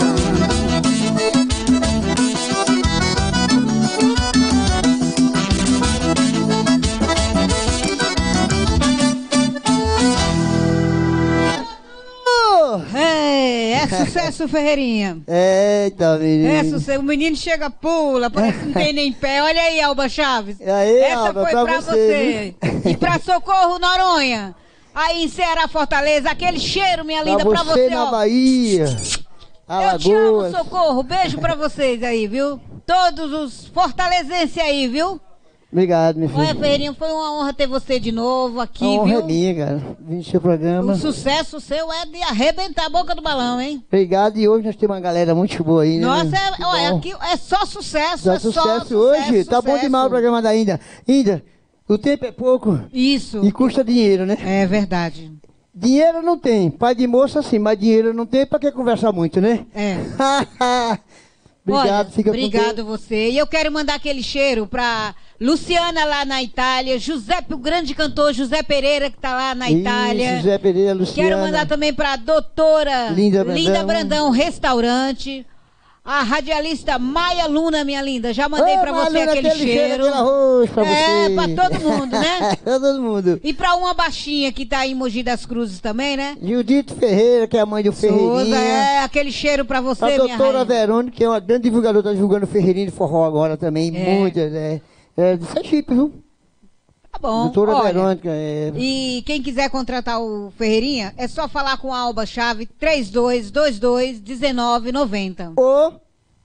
É sucesso, Ferreirinha. Eita, menino. É sucesso. O menino chega, pula, parece que não tem nem pé. Olha aí, Alba Chaves. Aí, essa Alba, foi pra você. viu? E pra Socorro, Noronha. Aí em Ceará, Fortaleza, aquele cheiro, minha linda, pra você, na ó. Bahia. Eu te amo, Alagoas. Socorro. Beijo pra vocês aí, viu? Todos os fortalezenses aí, viu? Obrigado, meu filho. Olha, Ferreirinha, foi uma honra ter você de novo aqui, A honra viu? é minha, cara. Vim no seu programa. O sucesso seu é de arrebentar a boca do balão, hein? Obrigado. E hoje nós temos uma galera muito boa aí, né? Nossa, Muito olha, bom. aqui é só sucesso. Só é sucesso só hoje. sucesso, Tá bom demais o programa da Índia. Índia, o tempo é pouco. Isso. E custa dinheiro, né? É verdade. Dinheiro não tem. Pai de moça, sim, mas dinheiro não tem. Pra que conversar muito, né? É. Obrigado, Olha, fica com obrigado você. E eu quero mandar aquele cheiro pra Luciana lá na Itália, o grande cantor José Pereira que tá lá na Isso, Itália. José Pereira, Luciana. Quero mandar também pra doutora Linda Brandão Restaurante. A radialista Maia Luna, minha linda, já mandei pra Maia você Luna, aquele aquele cheiro. aquele arroz pra É, você. pra todo mundo, né? Pra todo mundo. E pra uma baixinha que tá em Mogi das Cruzes também, né? Judite Ferreira, que é a mãe do Souza, Ferreirinha. é, aquele cheiro pra você, A minha doutora rainha. Verônica, que é uma grande divulgadora, tá divulgando Ferreirinha de forró agora também. É. Muitas, é de Sergipe, viu? Tá bom. Doutora olha, Verônica, é. E quem quiser contratar o Ferreirinha, é só falar com a Alba Chave 3222-1990. Ou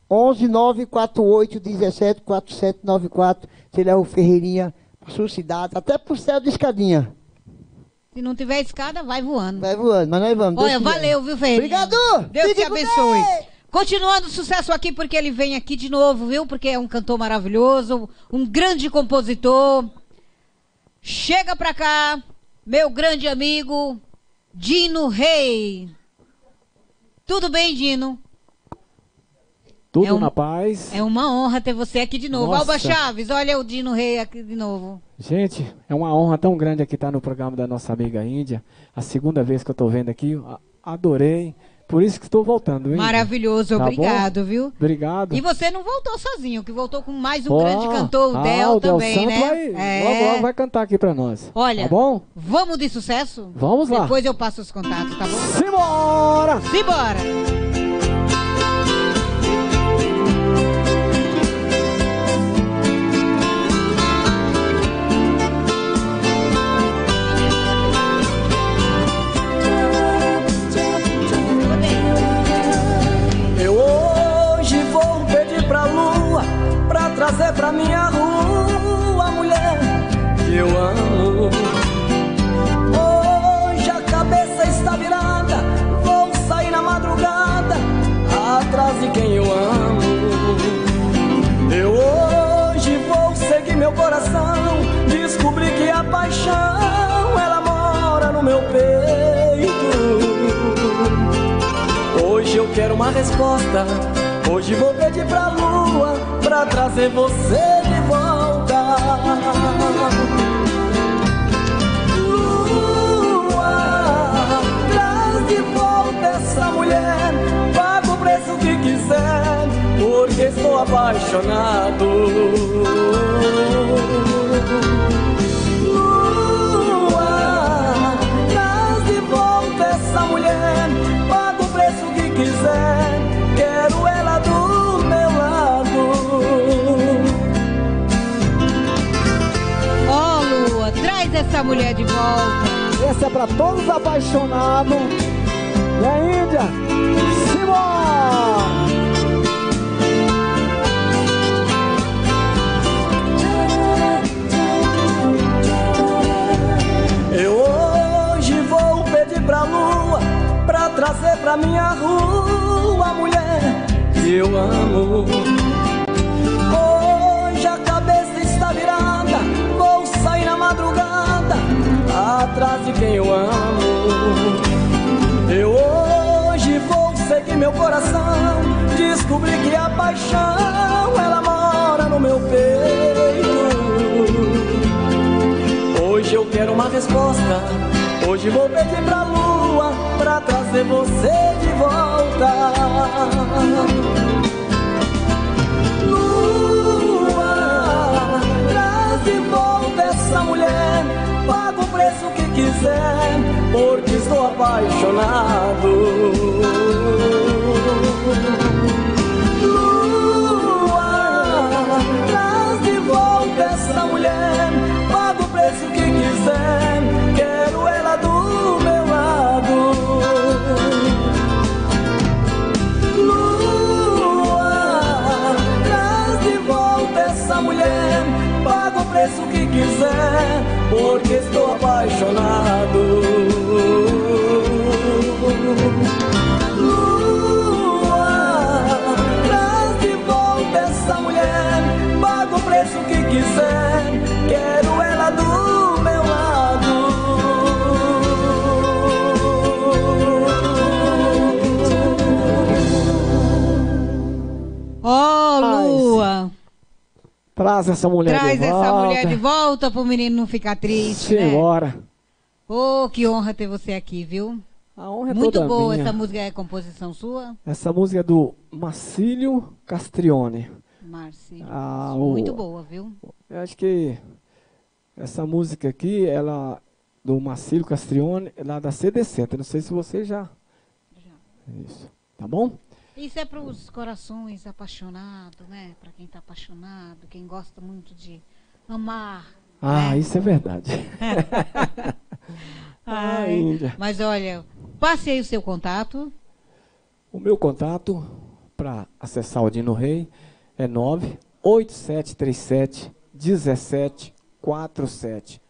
11 948 17 4794. Você leva o Ferreirinha para sua cidade, até pro céu de escadinha. Se não tiver escada, vai voando. Vai voando, mas nós vamos. Olha, valeu, viu, Ferreirinha? Obrigado! Deus te Fique com abençoe. Deus! Continuando o sucesso aqui, porque ele vem aqui de novo, viu? Porque é um cantor maravilhoso, um grande compositor. Chega pra cá, meu grande amigo, Dino Rei. Tudo bem, Dino? Tudo na paz. É uma honra ter você aqui de novo. Nossa. Alba Chaves, olha o Dino Rei aqui de novo. Gente, é uma honra tão grande aqui estar no programa da nossa amiga Índia. A segunda vez que eu estou vendo aqui, adorei. Por isso que estou voltando, hein? Maravilhoso, Tá obrigado, bom? viu? Obrigado. E você não voltou sozinho, que voltou com mais um grande cantor, o Del o Del também, Santo né? logo vai cantar aqui pra nós. Olha, tá bom? Vamos de sucesso? Vamos lá. Depois eu passo os contatos, tá bom? Simbora! Simbora! Trazer pra minha rua a mulher que eu amo. Hoje a cabeça está virada, vou sair na madrugada atrás de quem eu amo. Eu hoje vou seguir meu coração, descobri que a paixão ela mora no meu peito. Hoje eu quero uma resposta. Hoje vou pedir pra lua pra trazer você de volta. Lua, traz de volta essa mulher. Paga o preço que quiser, porque estou apaixonado. Lua, traz de volta essa mulher. Paga o preço que quiser, quero ela do meu lado. Ó, Lua, traz essa mulher de volta. Essa é pra todos os apaixonados. E a Índia, simbora! Eu hoje vou pedir pra lua pra trazer pra minha rua a mulher que eu amo. Hoje a cabeça está virada, vou sair na madrugada atrás de quem eu amo. Eu hoje vou seguir meu coração, descobri que a paixão ela mora no meu peito. Hoje eu quero uma resposta, hoje vou pedir pra lua pra trazer você de volta. Lua, traz de volta essa mulher. Paga o preço que quiser, porque estou apaixonado. Lua, traz de volta essa mulher. Paga o preço que quiser, quero ela do meu lado. Lua, traz de volta essa mulher. Paga o preço que quiser, porque estou apaixonado. Lua, traz de volta essa mulher. Paga o preço que quiser, quero ela do meu lado. Ó, Lua, Traz essa mulher traz de volta. essa mulher de volta pro menino não ficar triste, né? Simbora. Oh, que honra ter você aqui, viu? A honra é muito toda boa. minha. Essa música é composição sua? Essa música é do Marcílio Castrione. Marcílio. Muito boa, viu? Eu acho que essa música aqui, ela do Marcílio Castrione, é lá da CD70. Não sei se você já. Isso. Tá bom? Isso é para os corações apaixonados, né? Para quem está apaixonado, quem gosta muito de amar. Ah, né? isso é verdade. Ai, Índia. mas olha, passe aí o seu contato. O meu contato para acessar o Dino Rei é 98737-1747.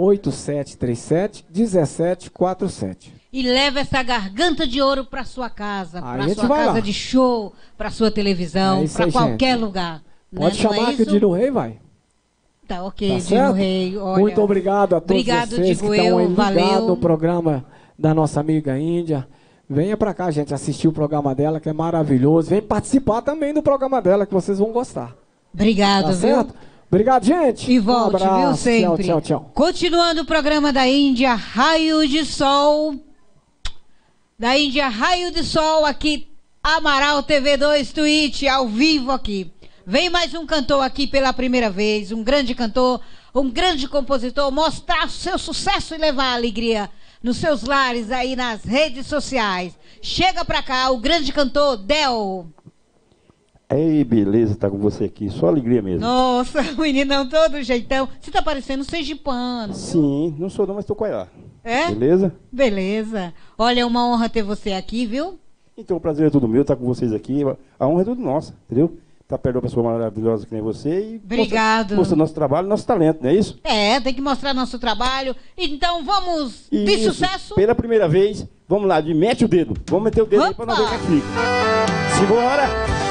8737-1747. E leva essa garganta de ouro para sua casa, para Aí sua vai casa lá. de show, para sua televisão, para qualquer lugar. Pode Não é chamar que o isso? Dino Rei vai. Tá ok, Tá Dino certo? Rei. Olha, Muito obrigado a todos obrigado, vocês digo que estão aí eu, ligados valeu. no programa da nossa amiga Índia. Venha pra cá, gente, assistir o programa dela, que é maravilhoso. Vem participar também do programa dela, que vocês vão gostar. Obrigado, Tá viu? certo? Obrigado, gente. E volte, um abraço. viu, sempre. Tchau, tchau, tchau. Continuando o programa da Índia, Raio de Sol. Da Índia, Raio de Sol, aqui, Amaral TV2 Twitch, ao vivo aqui. Vem mais um cantor aqui pela primeira vez, um grande cantor, um grande compositor, mostrar o seu sucesso e levar alegria nos seus lares aí nas redes sociais. Chega pra cá, o grande cantor Del. Ei, beleza, tá com você aqui, só alegria mesmo. Nossa, o meninão todo jeitão. Você tá parecendo um sergipano. Sim, não sou não, mas tô com ela. É? Beleza? Beleza. Olha, é uma honra ter você aqui, viu? Então o prazer é todo meu, estar com vocês aqui. A honra é tudo nossa, entendeu? Tá perto de uma pessoa maravilhosa que nem você e Obrigado. mostra nosso trabalho, nosso talento, não é isso? É, tem que mostrar nosso trabalho. Então vamos de Isso. sucesso. Pela primeira vez, vamos lá, mete o dedo. Vamos meter o dedo aí pra não ver como é que fica. Simbora!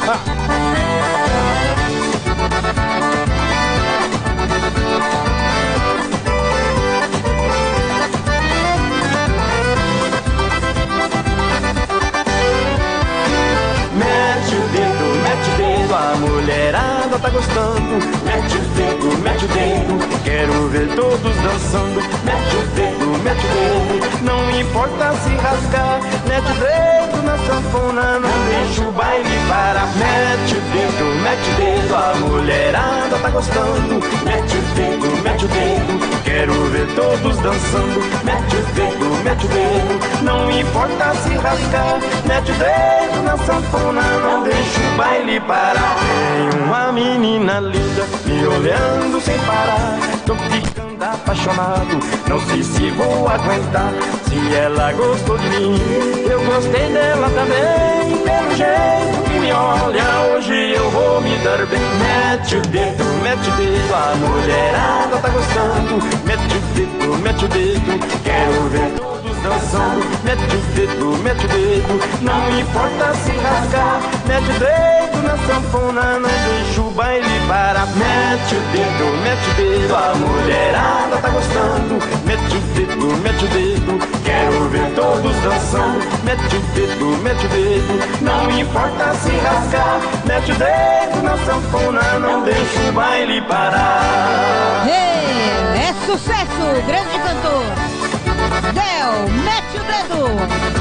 Mete o dedo, a mulherada tá gostando. Mete o dedo, quero ver todos dançando. Mete o dedo, não importa se rasgar. Mete o dedo na sanfona, não deixa o baile parar. Mete o dedo, a mulherada tá gostando. Mete o dedo, quero ver todos dançando. Mete o dedo, não importa se rasgar. Mete o dedo na sanfona, não deixa o baile parar. Tem uma menina linda me olhando sem parar. Tô ficando apaixonado, não sei se vou aguentar. Se ela gostou de mim, eu gostei dela também. Pelo jeito que me olha, hoje eu vou me dar bem. Mete o dedo, a mulherada tá gostando. Mete o dedo, quero ver todos dançando. Mete o dedo, não importa se rasgar. Mete o dedo na sanfona, não deixa o baile parar. Mete o dedo, a mulherada tá gostando. Mete o dedo, quero ver todos dançando. Mete o dedo, não importa se rasgar. Mete o dedo na sanfona, não deixa o baile parar. É sucesso, grande cantor. Del, mete o dedo.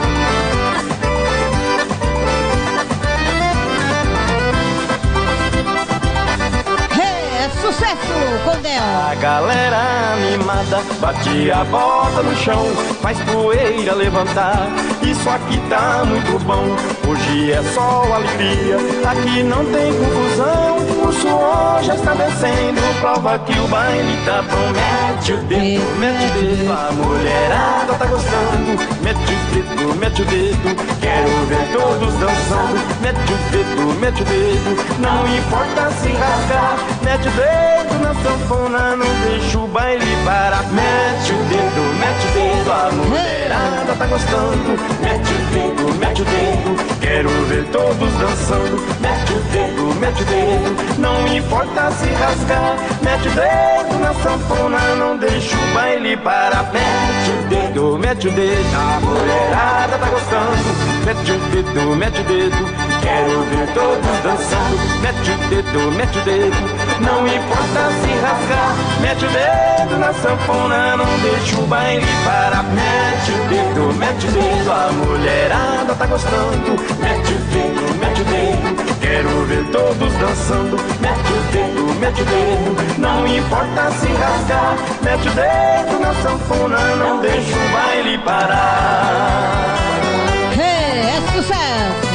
É sucesso com Del. A galera animada bate a bota no chão, faz poeira levantar. Isso aqui tá muito bom, hoje é só alegria. Aqui não tem confusão, o suor já está descendo. Prova que o baile tá bom. Mete o dedo, a mulherada tá gostando. Mete o dedo, quero ver todos dançando. Mete o dedo, não importa se rasgar. Mete o dedo na sanfona, não deixa o baile parar. Mete o dedo, a mulherada tá gostando. Mete o dedo, quero ver todos dançando. Mete o dedo, não importa se rasgar. Mete o dedo na sanfona, não deixa o baile parar. Mete o dedo, a mulherada tá gostando. Mete o dedo, quero ver todos dançando. Mete o dedo, não importa se rasgar. Mete o dedo na sanfona, não deixa o baile parar. Mete o dedo, a mulherada tá gostando. Mete o dedo, quero ver todos dançando. Mete o dedo, não importa se rasgar. Mete o dedo na sanfona, não deixa o baile parar. É sucesso.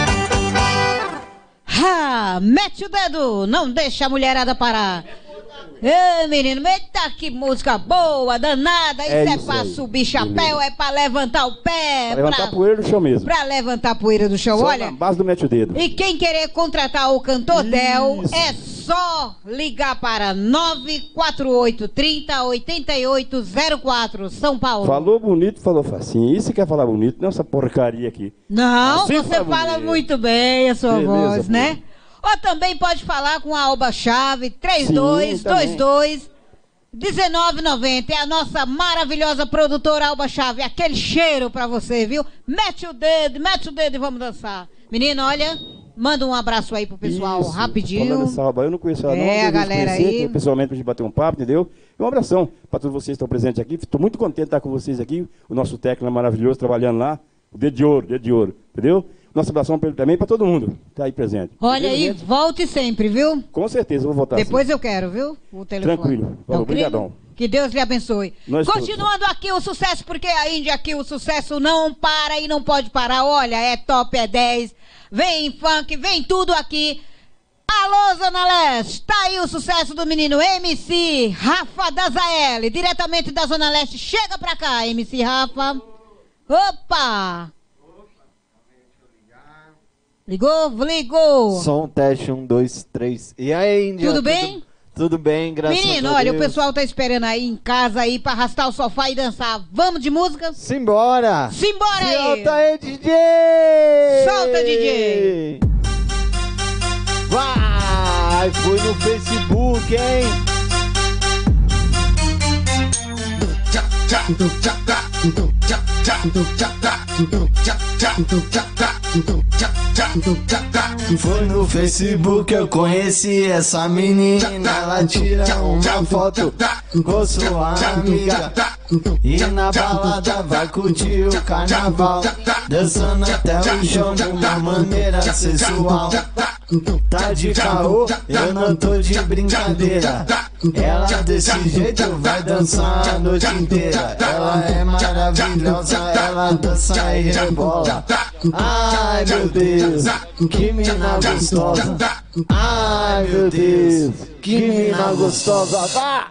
Mete o dedo, não deixa a mulherada parar. Ê, menino, eita, que música boa, danada. Isso é pra subir chapéu, é pra levantar o pé. Pra levantar a poeira do chão mesmo. Pra levantar a poeira do chão, Só olha. na base do mete o dedo. E quem querer contratar o cantor Del, é só ligar para 94830-8804, São Paulo. Falou bonito, falou facinho. Isso quer falar bonito, não essa porcaria aqui. Não, Assim você fala bonito. muito bem a sua Beleza, voz, né? Ou também pode falar com a Alba Chave, 3222-1990. É a nossa maravilhosa produtora Alba Chave. Aquele cheiro pra você, viu? Mete o dedo e vamos dançar. Menino, olha, manda um abraço aí pro pessoal rapidinho. Falando dessa Alba, eu não conheço ela não. A galera aí. Pessoalmente pra gente bater um papo, entendeu? E um abração pra todos vocês que estão presentes aqui. Estou muito contente de estar com vocês aqui. O nosso técnico é maravilhoso, trabalhando lá. O dedo de ouro, entendeu? Nossa abração também para todo mundo que tá aí presente. Olha aí, gente? Volte sempre, viu? Com certeza, vou voltar. Depois sim. Eu quero, viu? O telefone. Tranquilo. Obrigadão. Que Deus lhe abençoe. Continuando aqui o sucesso, porque a Índia aqui o sucesso não para e não pode parar. Olha, é top, é 10. Vem funk, vem tudo aqui. Alô, Zona Leste. Tá aí o sucesso do menino MC Rafa da Zael, diretamente da Zona Leste. Chega pra cá, MC Rafa. Opa! Ligou. Som, teste, 1, 2, 3. E aí, Índia? Tudo bem? Tudo bem, graças a Deus. Menino, olha, o pessoal tá esperando aí em casa aí pra arrastar o sofá e dançar. Vamos de música? Simbora! Simbora aí! Solta aí, DJ! Solta, DJ! Vai! Foi no Facebook, hein? Foi no Facebook eu conheci essa menina. Ela tira uma foto com sua amiga e na balada vai curtir o carnaval, dançando até o chão de uma maneira sensual. Tá de caô, eu não tô de brincadeira. Ela desse jeito vai dançar a noite inteira. Ela é maravilhosa, ela dança e rebola. Ai meu Deus, que mina gostosa. Ai meu Deus, que mina gostosa. Vá!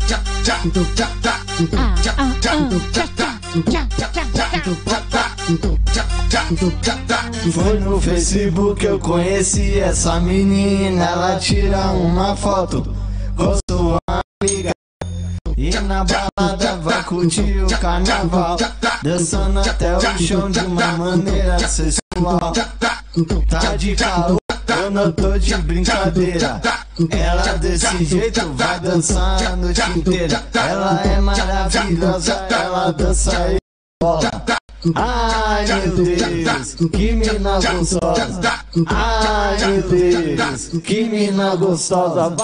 Foi no Facebook eu conheci essa menina. Ela tira uma foto com sua amiga e na balada vai curtir o carnaval, dançando até o chão de uma maneira sensual. Tá de calor, eu não tô de brincadeira. Ela desse jeito vai dançar a noite inteira. Ela é maravilhosa, ela dança e bola. Ai meu Deus, que mina gostosa. Ai meu Deus, que mina gostosa.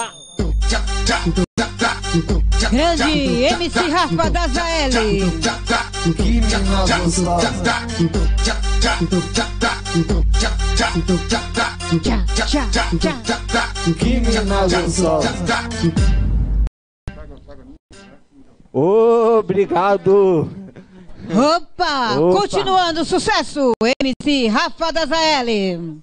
Grande MC Rafa da Zael. Que mina gostosa. Que mina gostosa. Obrigado. Opa! Continuando o sucesso, MC Rafa da Zael.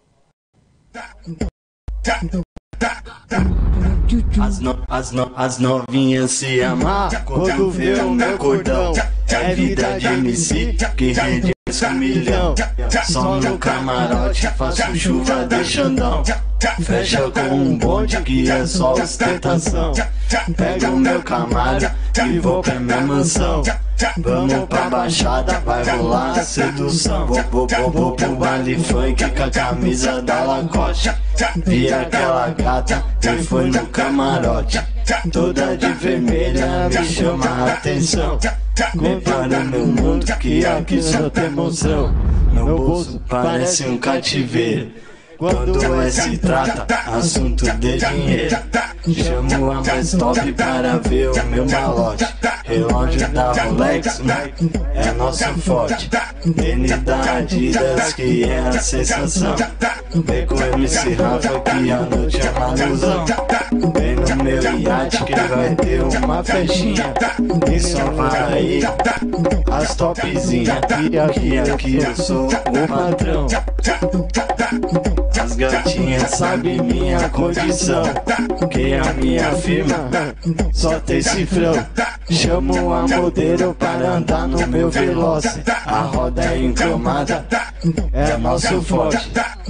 As novinhas se amam quando vê o meu cordão. É vida de MC que rende esse milhão. Só no camarote faço chuva de Xandão. Fecha com um bonde que é só ostentação. Pega o meu Camaro e vou pra minha mansão. Vamos pra Baixada, vai rolar a sedução. Vou pro baile funk com a camisa da Lacoste. Vi aquela gata e foi no camarote. Toda de vermelha me chama a atenção. Vem para o meu mundo que aqui só tem emoção. Meu bolso parece um cativeiro. Quando se trata assunto de dinheiro, chamo a mais top para ver o meu malote. Relógio da Rolex, é nosso forte. Tênis da Adidas que é a sensação. Vem com o MC Rafa que a noite é uma ilusão. Vem no meu iate que vai ter uma festinha. E só vai aí as topzinhas. E aqui eu sou o patrão. As gatinhas sabem minha condição, que a minha firma só tem cifrão. Chamo a modelo para andar no meu Veloce, a roda é encromada, é nosso forte.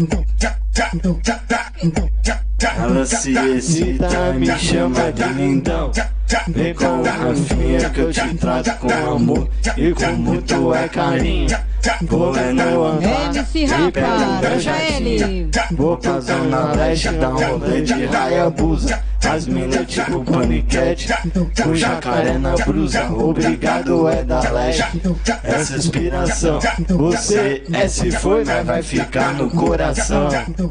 Ela se excita, me chama de lindão. Vem com Rafinha que eu te trato com amor e com muito carinho. Vou no andar MC e Rafa, pego meu deixa ele. jatinho. Vou pra Zona Leste, dar um rolê de Hayabusa. As minas tipo paniquete, com jacaré na brusa. Obrigado é da Leste, essa inspiração. Você se foi, mas vai ficar no coração.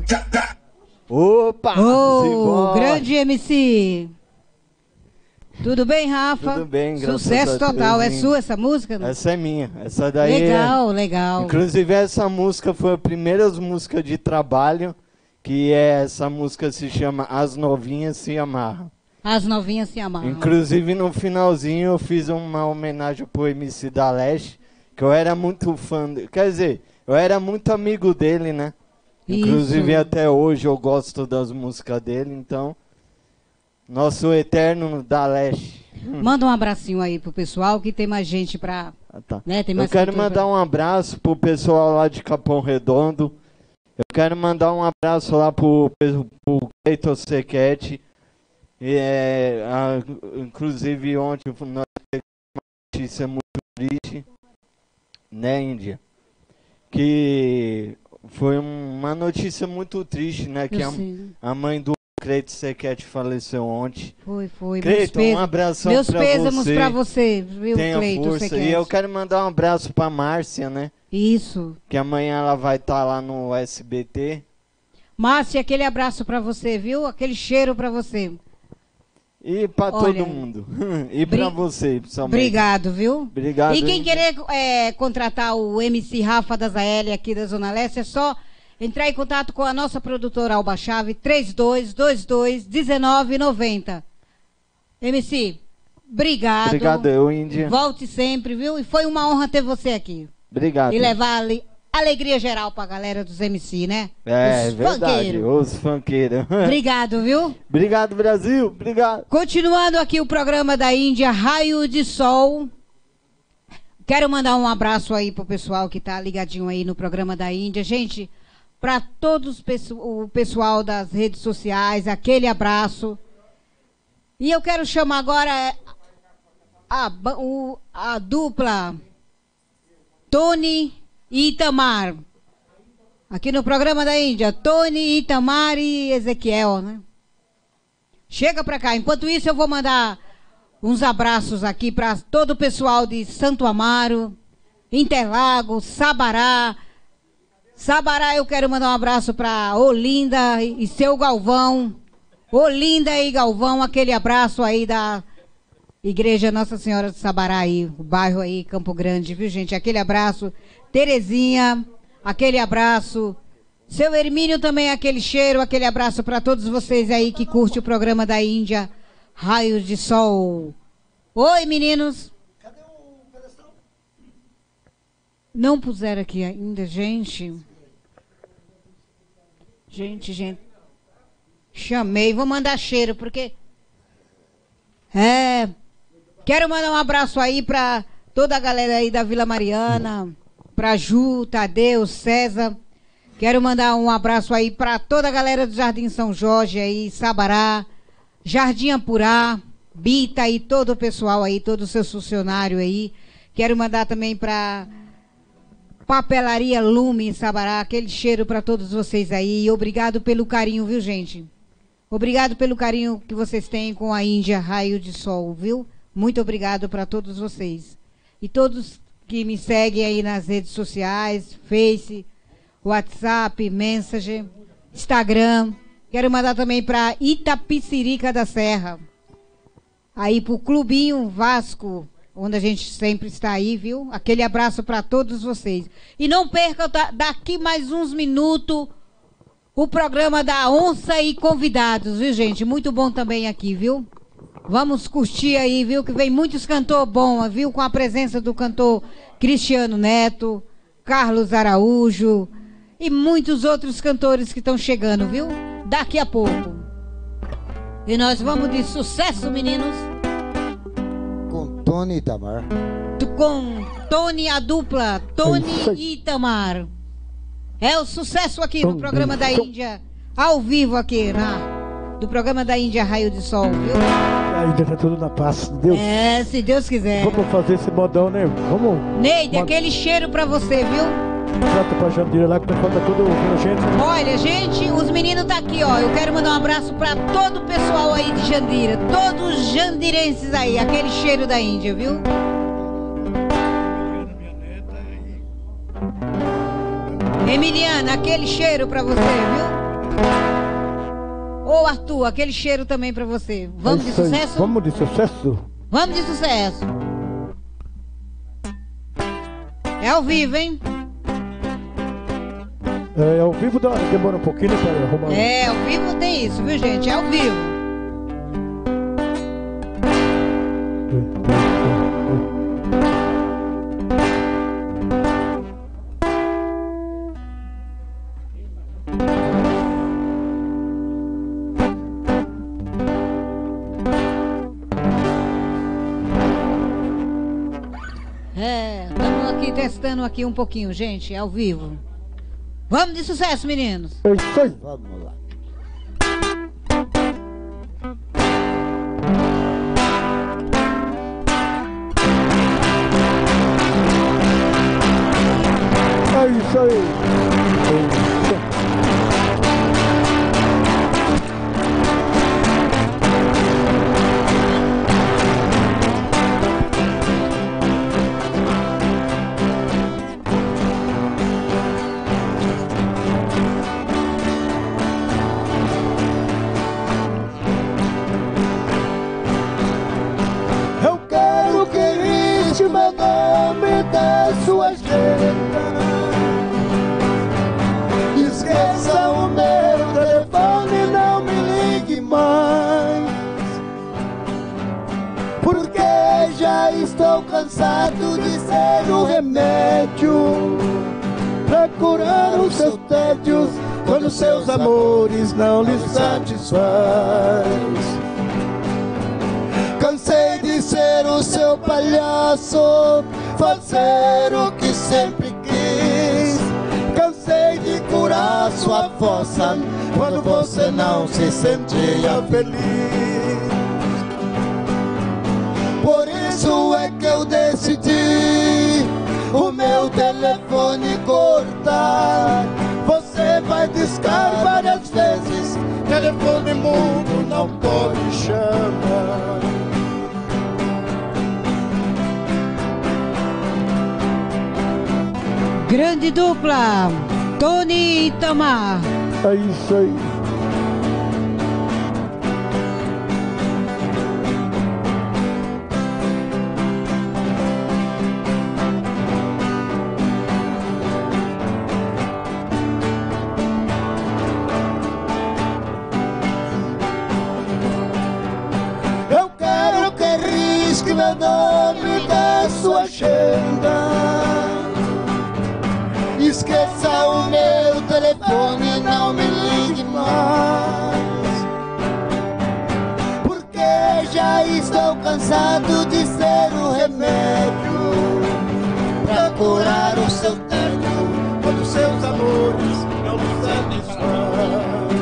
Opa! Ô, simbora. grande MC. Tudo bem, Rafa? Tudo bem, graças Sucesso a Deus, total. É hein? sua essa música? Essa é minha. Essa daí Legal, legal. Inclusive essa música foi a primeira música de trabalho, que essa música se chama As Novinhas Se Amarram. As novinhas se amarram. Inclusive no finalzinho eu fiz uma homenagem pro MC da Leste, que eu era muito fã, quer dizer, eu era muito amigo dele, né? Inclusive Isso. até hoje eu gosto das músicas dele, então nosso eterno da Leste. Manda um abracinho aí pro pessoal, que tem mais gente pra... Tá. Né, tem Eu mais quero cantor mandar pra... um abraço pro pessoal lá de Capão Redondo. Eu quero mandar um abraço lá pro Cleiton Sequete. Inclusive ontem nós tivemos uma notícia muito triste, né, Índia? Que foi uma notícia muito triste, né? Que a mãe do Cleiton Sequete faleceu ontem. Foi. Cleiton, um abração meus pra pêsames você. pra você, viu, Tenha Cleiton força. Sequete. E eu quero mandar um abraço pra Márcia, né? Isso. Que amanhã ela vai estar lá no SBT. Márcia, aquele abraço pra você, viu? Aquele cheiro pra você. E pra Olha, todo mundo. E pra você, principalmente. Obrigado, viu? Obrigado. E quem hein? querer contratar o MC Rafa da Zael aqui da Zona Leste, é só entrar em contato com a nossa produtora Alba Chave, 3222-1990. MC, obrigado. Obrigado, eu, Índia. Volte sempre, viu? E foi uma honra ter você aqui. Obrigado. E levar alegria geral pra galera dos MC, né? É Os verdade, funkeiros. os funkeiros. Obrigado, viu? Obrigado, Brasil. Obrigado. Continuando aqui o programa da Índia, Raio de Sol. Quero mandar um abraço aí pro pessoal que tá ligadinho aí no programa da Índia. Gente, para todos o pessoal das redes sociais, aquele abraço. E eu quero chamar agora a dupla Tony e Itamar. Aqui no programa da Índia, Tony, Itamar e Ezequiel, né? Chega pra cá. Enquanto isso, eu vou mandar uns abraços aqui para todo o pessoal de Santo Amaro, Interlagos, Sabará. Sabará, eu quero mandar um abraço para Olinda e seu Galvão. Olinda e Galvão, aquele abraço aí da Igreja Nossa Senhora de Sabará aí, o bairro aí, Campo Grande, viu, gente? Aquele abraço. Terezinha, aquele abraço. Seu Hermínio também, aquele cheiro, aquele abraço para todos vocês aí que curte o programa da Índia, Raios de Sol. Oi, meninos. Cadê o pedestal? Não puseram aqui ainda, gente. Gente. Chamei, vou mandar cheiro, porque... Quero mandar um abraço aí para toda a galera aí da Vila Mariana, para Ju, Tadeu, César. Quero mandar um abraço aí para toda a galera do Jardim São Jorge aí, Sabará, Jardim Apurá, Bita e todo o pessoal aí, todos os seus funcionários aí. Quero mandar também para Papelaria Lume, Sabará, aquele cheiro para todos vocês aí. E obrigado pelo carinho, viu, gente? Obrigado pelo carinho que vocês têm com a Índia Raio de Sol, viu? Muito obrigado para todos vocês. E todos que me seguem aí nas redes sociais, Face, WhatsApp, Messenger, Instagram. Quero mandar também para Itapicirica da Serra. Aí pro Clubinho Vasco, onde a gente sempre está aí, viu? Aquele abraço para todos vocês. E não perca daqui mais uns minutos o programa da Onça e Convidados, viu, gente? Muito bom também aqui, viu? Vamos curtir aí, viu? Que vem muitos cantores bons, viu? Com a presença do cantor Cristiano Neto, Carlos Araújo e muitos outros cantores que estão chegando, viu? Daqui a pouco. E nós vamos de sucesso, meninos. Com Tony e Itamar. Com Tony, a dupla Tony e Itamar. É o sucesso aqui no programa da Índia, ao vivo aqui, do programa da Índia Raio de Sol, viu? A Índia tá tudo na paz de Deus. É, se Deus quiser. Vamos fazer esse modão, né? Vamos. Neide, aquele cheiro pra você, viu? Trata pra Jandira lá que o pessoal tá tudo ouvindo a gente. Olha, gente, os meninos tá aqui, ó. Eu quero mandar um abraço pra todo o pessoal aí de Jandira, todos os jandirenses aí, aquele cheiro da Índia, viu? Emiliana, aquele cheiro pra você, viu? Ô Arthur, aquele cheiro também pra você. Vamos de sucesso? Vamos de sucesso? Vamos de sucesso. É ao vivo, hein? É ao vivo demora um pouquinho, né, para arrumar. É, ao vivo tem isso, viu, gente? É ao vivo. Estamos aqui testando aqui um pouquinho, gente, ao vivo. Vamos de sucesso, meninos. Vamos lá. É isso aí. Eu quero que risque meu nome da sua agenda. Esqueça o meu telefone, não me ligue mais, porque já estou cansado de ser o remédio pra curar os seus tédios quando seus amores não lhe satisfaz. Cansei de ser o seu palhaço, fazer o que sempre quis. Cansei de curar sua fossa quando você não se sentia feliz. Por isso é que eu decidi o meu telefone cortar. Você vai discar várias vezes, telefone mudo não pode chamar. Grande dupla, Tony e Itamar. É isso aí. Eu quero que risque meu nome da sua agenda. Esqueça o meu telefone, não me ligue mais, porque já estou cansado de ser o remédio pra curar o seu tédio quando seus amores não lhe satisfazem.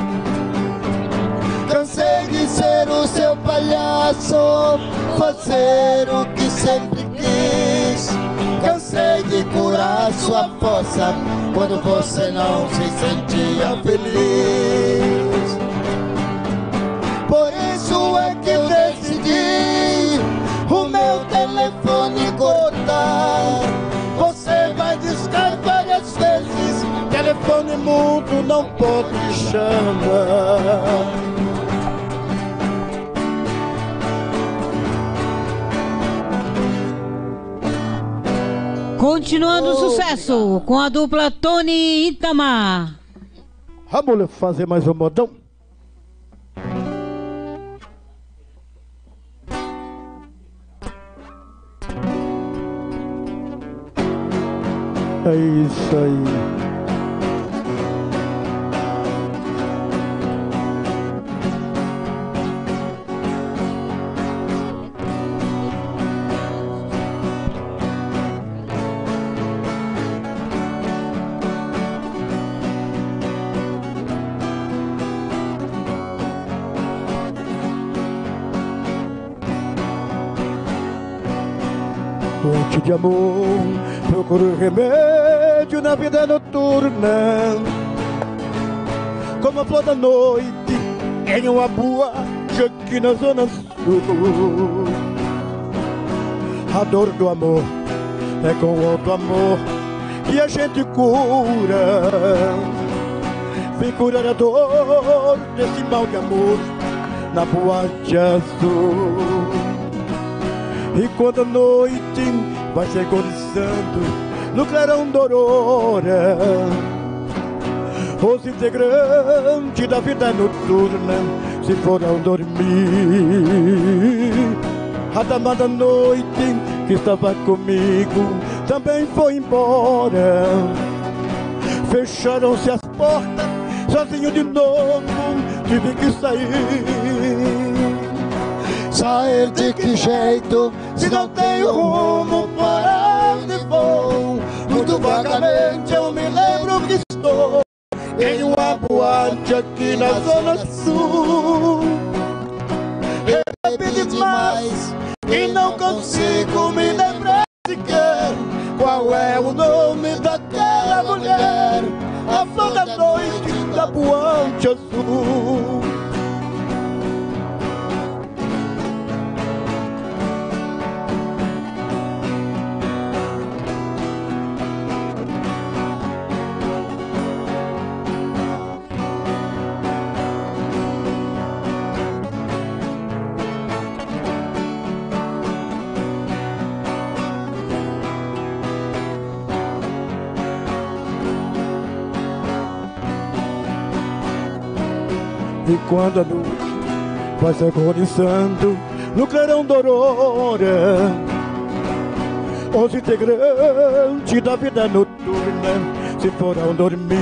Cansei de ser o seu palhaço, fazer o que sempre quis. Cansei de curar sua fossa quando você não se sentia feliz. Por isso é que eu decidi o meu telefone cortar. Você vai discar várias vezes, telefone mudo não pode chamar. Continuando o sucesso com a dupla Tony e Itamar. Vamos fazer mais um modão? É isso aí. doente de amor, procuro remédio na vida noturna. Como a flor da noite em uma boate aqui na zona sul. A dor do amor é com outro amor que a gente cura. Vem curar a dor desse mal de amor na boate azul. E quando a noite vai se agonizando no clarão da aurora, os integrantes da vida noturna se foram dormir. A dama da noite que estava comigo também foi embora. Fecharam-se as portas, sozinho de novo tive que sair. Sair de que jeito, se não tenho rumo para onde vou? Muito vagamente eu me lembro que estou em uma boate aqui na zona sul. Eu bebi demais e não consigo me lembrar sequer qual é o nome daquela mulher, a flor da noite da boate azul. E quando a noite vai se agonizando no clarão da aurora, os integrantes da vida noturna se foram dormir.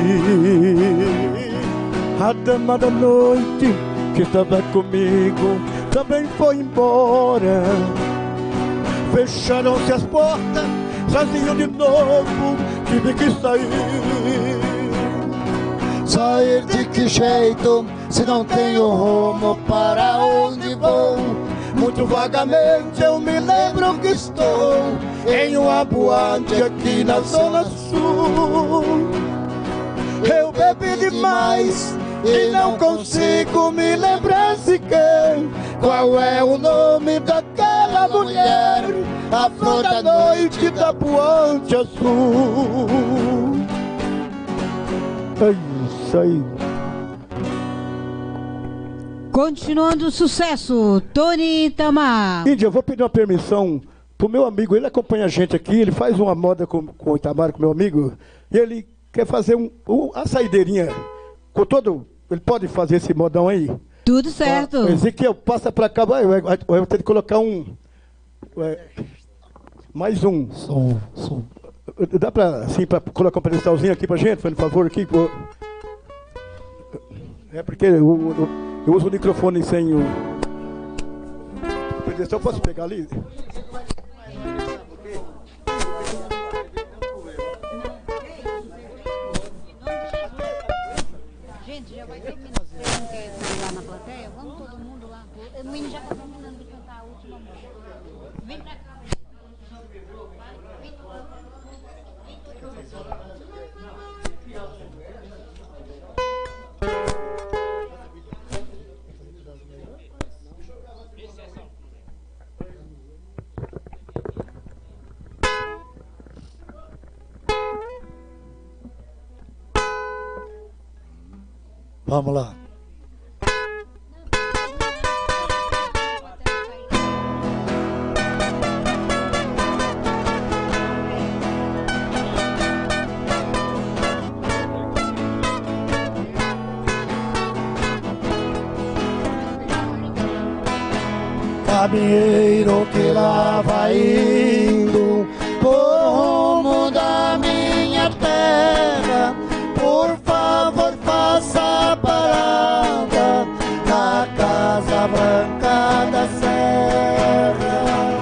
A dama da noite que estava comigo também foi embora. Fecharam-se as portas, sozinho de novo tive que sair. Sair de que jeito, se não tenho rumo para onde vou? Muito vagamente eu me lembro que estou em uma boate aqui na zona sul. Eu bebi demais e não consigo me lembrar sequer qual é o nome daquela mulher, a flor da noite da boate azul. É isso aí. Continuando o sucesso, Tony Itamar. Índia, eu vou pedir uma permissão pro meu amigo, ele acompanha a gente aqui, ele faz uma moda com o Itamar, com meu amigo, e ele quer fazer a saideirinha com todo. Ele pode fazer esse modão aí? Tudo certo. Ezequiel, passa pra cá, vai ter que colocar mais um. Som. Dá pra, assim, pra colocar um pedestalzinho aqui pra gente, por favor, aqui. É porque eu uso o microfone sem o pedestal, posso pegar ali? Gente, já vai terminar. Você não quer sair lá na plateia? Vamos todo mundo lá. O menino já tá terminando de cantar a última música. Vem pra cá. Vamos lá. Caminheiro que lá vai indo por rumo da minha terra, por favor faça parada na Casa Branca da Serra.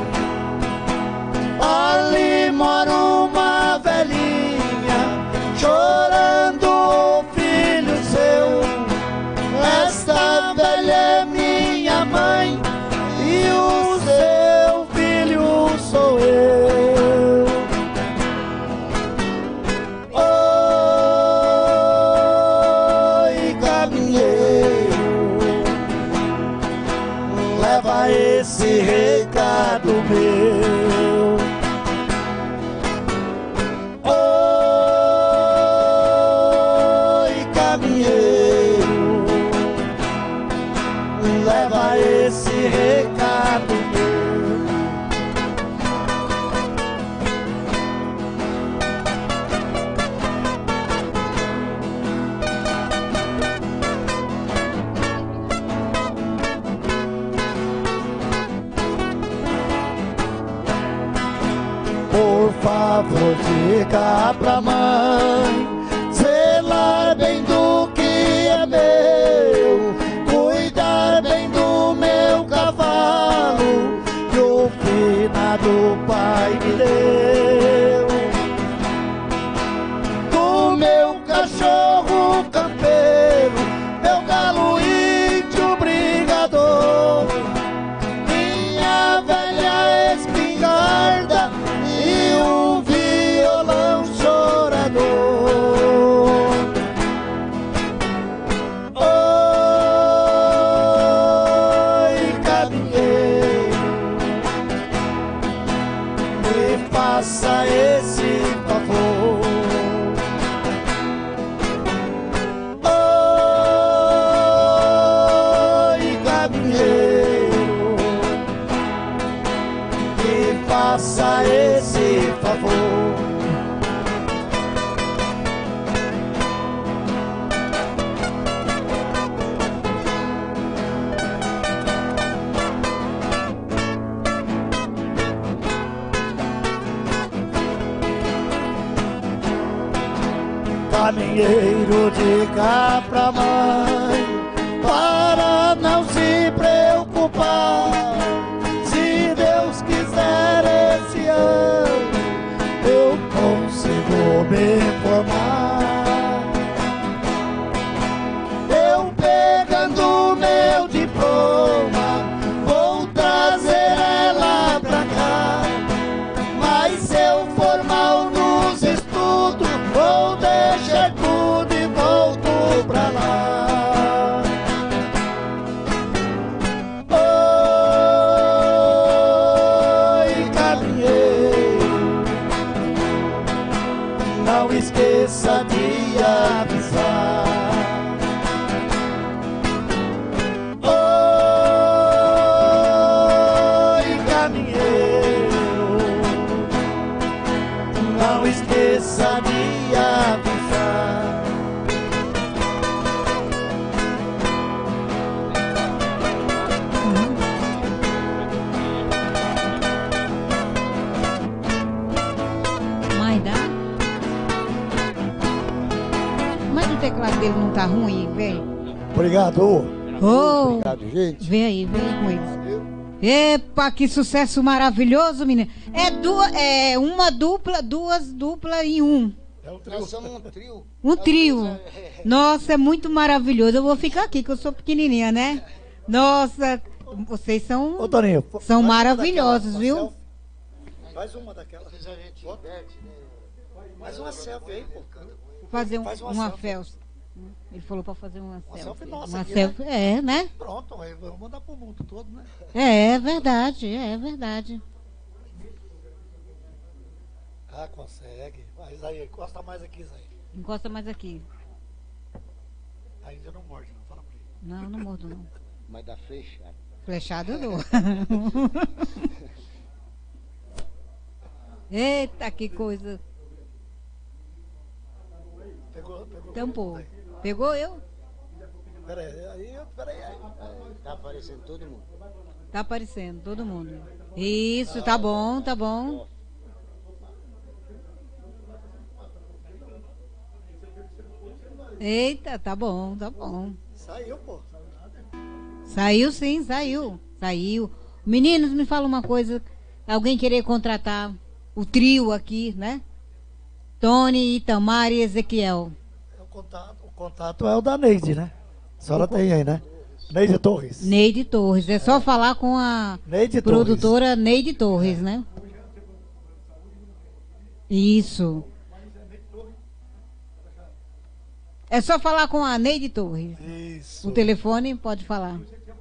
Ali mora uma velhinha chorando o filho seu. Esta velha é minha mãe e o seu filho sou caminheiro, leva esse recado meu. Oi, caminheiro, leva esse recado meu. Por favor, diga pra mãe zelar bem do que é meu, cuidar bem do meu cavalo que o finado pai me deu, do meu cachorro campeiro, meu galo índio brigador, minha velha espingarda e um violão chorador. Oi, caminheiro, me faça esse favor. Oi, caminheiro, me faça esse favor. Caminheiro, diga pra mãe para não se preocupar. Se Deus quiser esse ano eu consigo me formar. Eu pegando meu diploma vou trazer ela pra cá. Mas se eu for mal nos estudos vou deixar tudo e volto pra lá. Oi, caminheiro, não esqueça de avisar. Oi, caminheiro, não esqueça de avisar. Mas dá? Mas o teclado dele não tá ruim, vem. Obrigado. Oh, Obrigado, gente. vem aí, vem com eles. Epa, que sucesso maravilhoso, menina. É uma dupla, duas duplas em um. Nós somos um trio. Um trio. Nossa, é muito maravilhoso. Eu vou ficar aqui, que eu sou pequenininha, né? Nossa, vocês são, Ô, Toninho, são faz uma maravilhosos, daquela, viu? uma selfie. Faz uma daquela. Faz uma selfie aí, pô. Vou fazer Faz uma selfie. Ele falou pra fazer uma selfie. Selfie nossa Uma aqui, selfie, né? né? Pronto, aí vou mandar pro mundo todo, né? É verdade, é verdade. Ah, consegue. Mas aí, encosta mais aqui, Zé. Encosta mais aqui. Ainda não morde, não. Fala pra ele. Não, não mordo não. Mas dá flechada. Flechado eu dou. Eita, que coisa. Pegou. Tampou. Pegou eu? Peraí. Tá aparecendo todo mundo. Tá aparecendo, todo mundo. Isso, tá bom, tá bom. Eita, tá bom, tá bom. Saiu, pô. Saiu sim, saiu. Saiu. Meninos, me fala uma coisa. Alguém querer contratar o trio aqui, né? Tony, Itamar e Ezequiel. O contato é o da Neide, né? A senhora tem aí, né? Neide Torres. Neide Torres. É só falar com a Neide produtora Torres. Neide Torres, né? Isso. É só falar com a Neide Torres. Isso. O telefone, pode falar.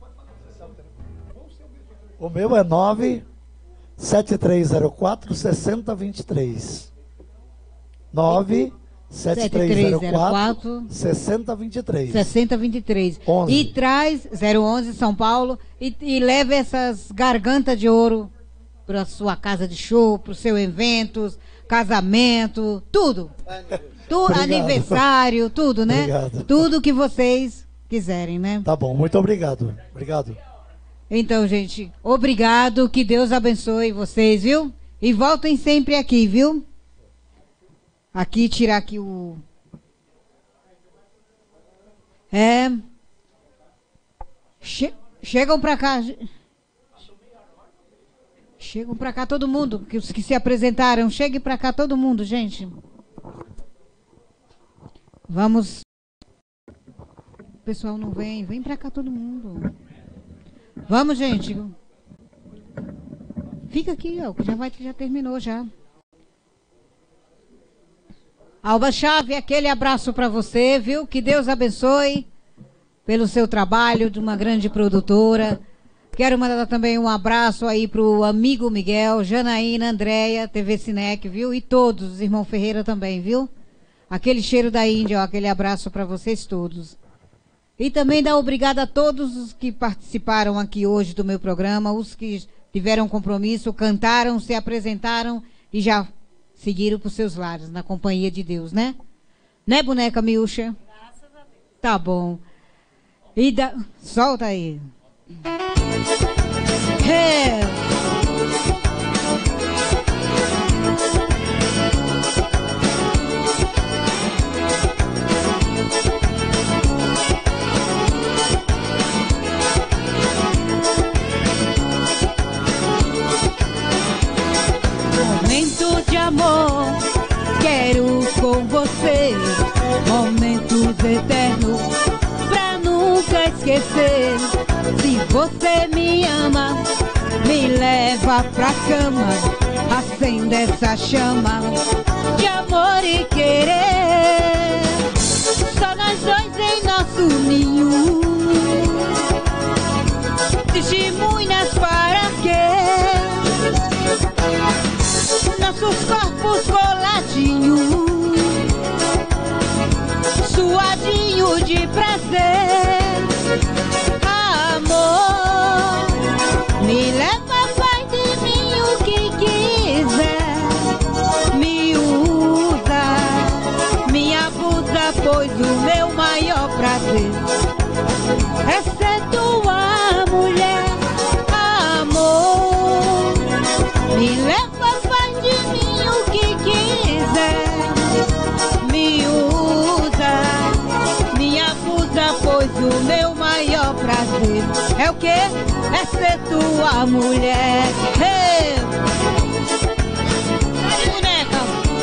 O meu é 97304-6023. 97304-6023. 6023. 11. E traz 011 São Paulo e leva essas gargantas de ouro para sua casa de show, para os seus eventos, casamento, tudo. Aniversário, tudo, né? Obrigado. Tudo que vocês quiserem, né? Tá bom, muito obrigado. Obrigado. Então, gente, obrigado, que Deus abençoe vocês, viu? E voltem sempre aqui, viu? Aqui, tirar aqui o... Chegam pra cá. Chegam pra cá todo mundo, que os que se apresentaram. Chegue pra cá todo mundo, gente. Vamos. O pessoal não vem. Vem pra cá todo mundo. Vamos, gente. Fica aqui, ó, que já terminou já. Alba Chave, aquele abraço para você, viu? Que Deus abençoe pelo seu trabalho de uma grande produtora. Quero mandar também um abraço aí pro amigo Miguel, Janaína, Andréia, TV Cinec, viu? E todos, os irmãos Ferreira também, viu? Aquele cheiro da Índia, ó, aquele abraço para vocês todos. E também dar obrigada a todos os que participaram aqui hoje do meu programa, os que tiveram compromisso, cantaram, se apresentaram e já seguiram para os seus lares, na companhia de Deus, né? Né, boneca Milcha? Graças a Deus. Tá bom. E solta aí. Momento de amor, quero com você, momentos eternos, pra nunca esquecer. Se você me ama, me leva pra cama, acende essa chama de amor e querer. Só nós dois em nosso ninho, testemunhas para quê? Nossos corpos coladinhos, suadinho de prazer. Amor, me leva, faz de mim o que quiser. Me usa, me abusa, pois o meu maior prazer é ser tua mulher. Amor, me leva, faz de mim o que quiser. Me usa, me abusa, pois o meu maior prazer é o que? É ser tua mulher. Hey! Boneca!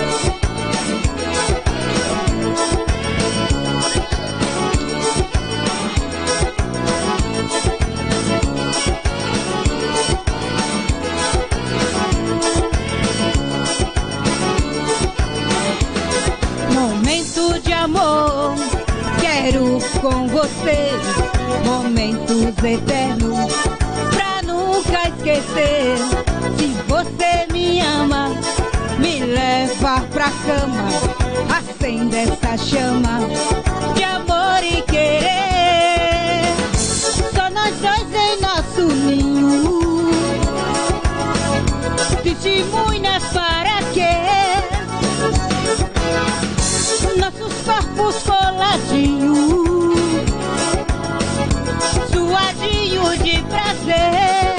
Momento de amor, quero com você, momentos eternos, pra nunca esquecer. Se você me ama, me leva pra cama, acende essa chama de amor e querer. Só nós dois em nosso ninho, testemunhas para quê? Nossos corpos coladinhos, suadinho de prazer.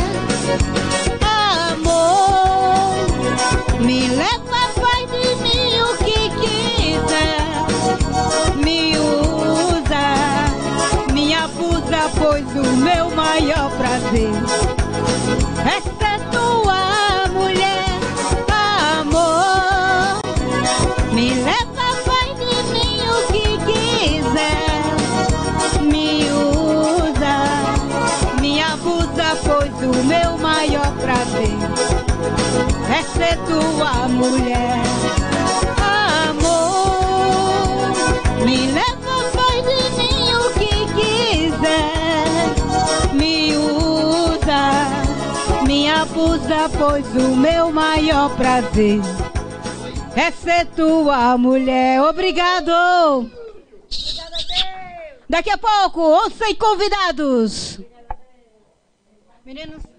Amor, me leva, faz de mim o que quiser. Me usa, me abusa, pois o meu maior prazer é ser tua mulher. Amor, me leva, faz de mim o que quiser. Me usa, me abusa, pois o meu maior prazer é ser tua mulher. Amor, me leva, pois o meu maior prazer é ser tua mulher. Obrigado. Daqui a pouco, ouçam convidados. Meninos.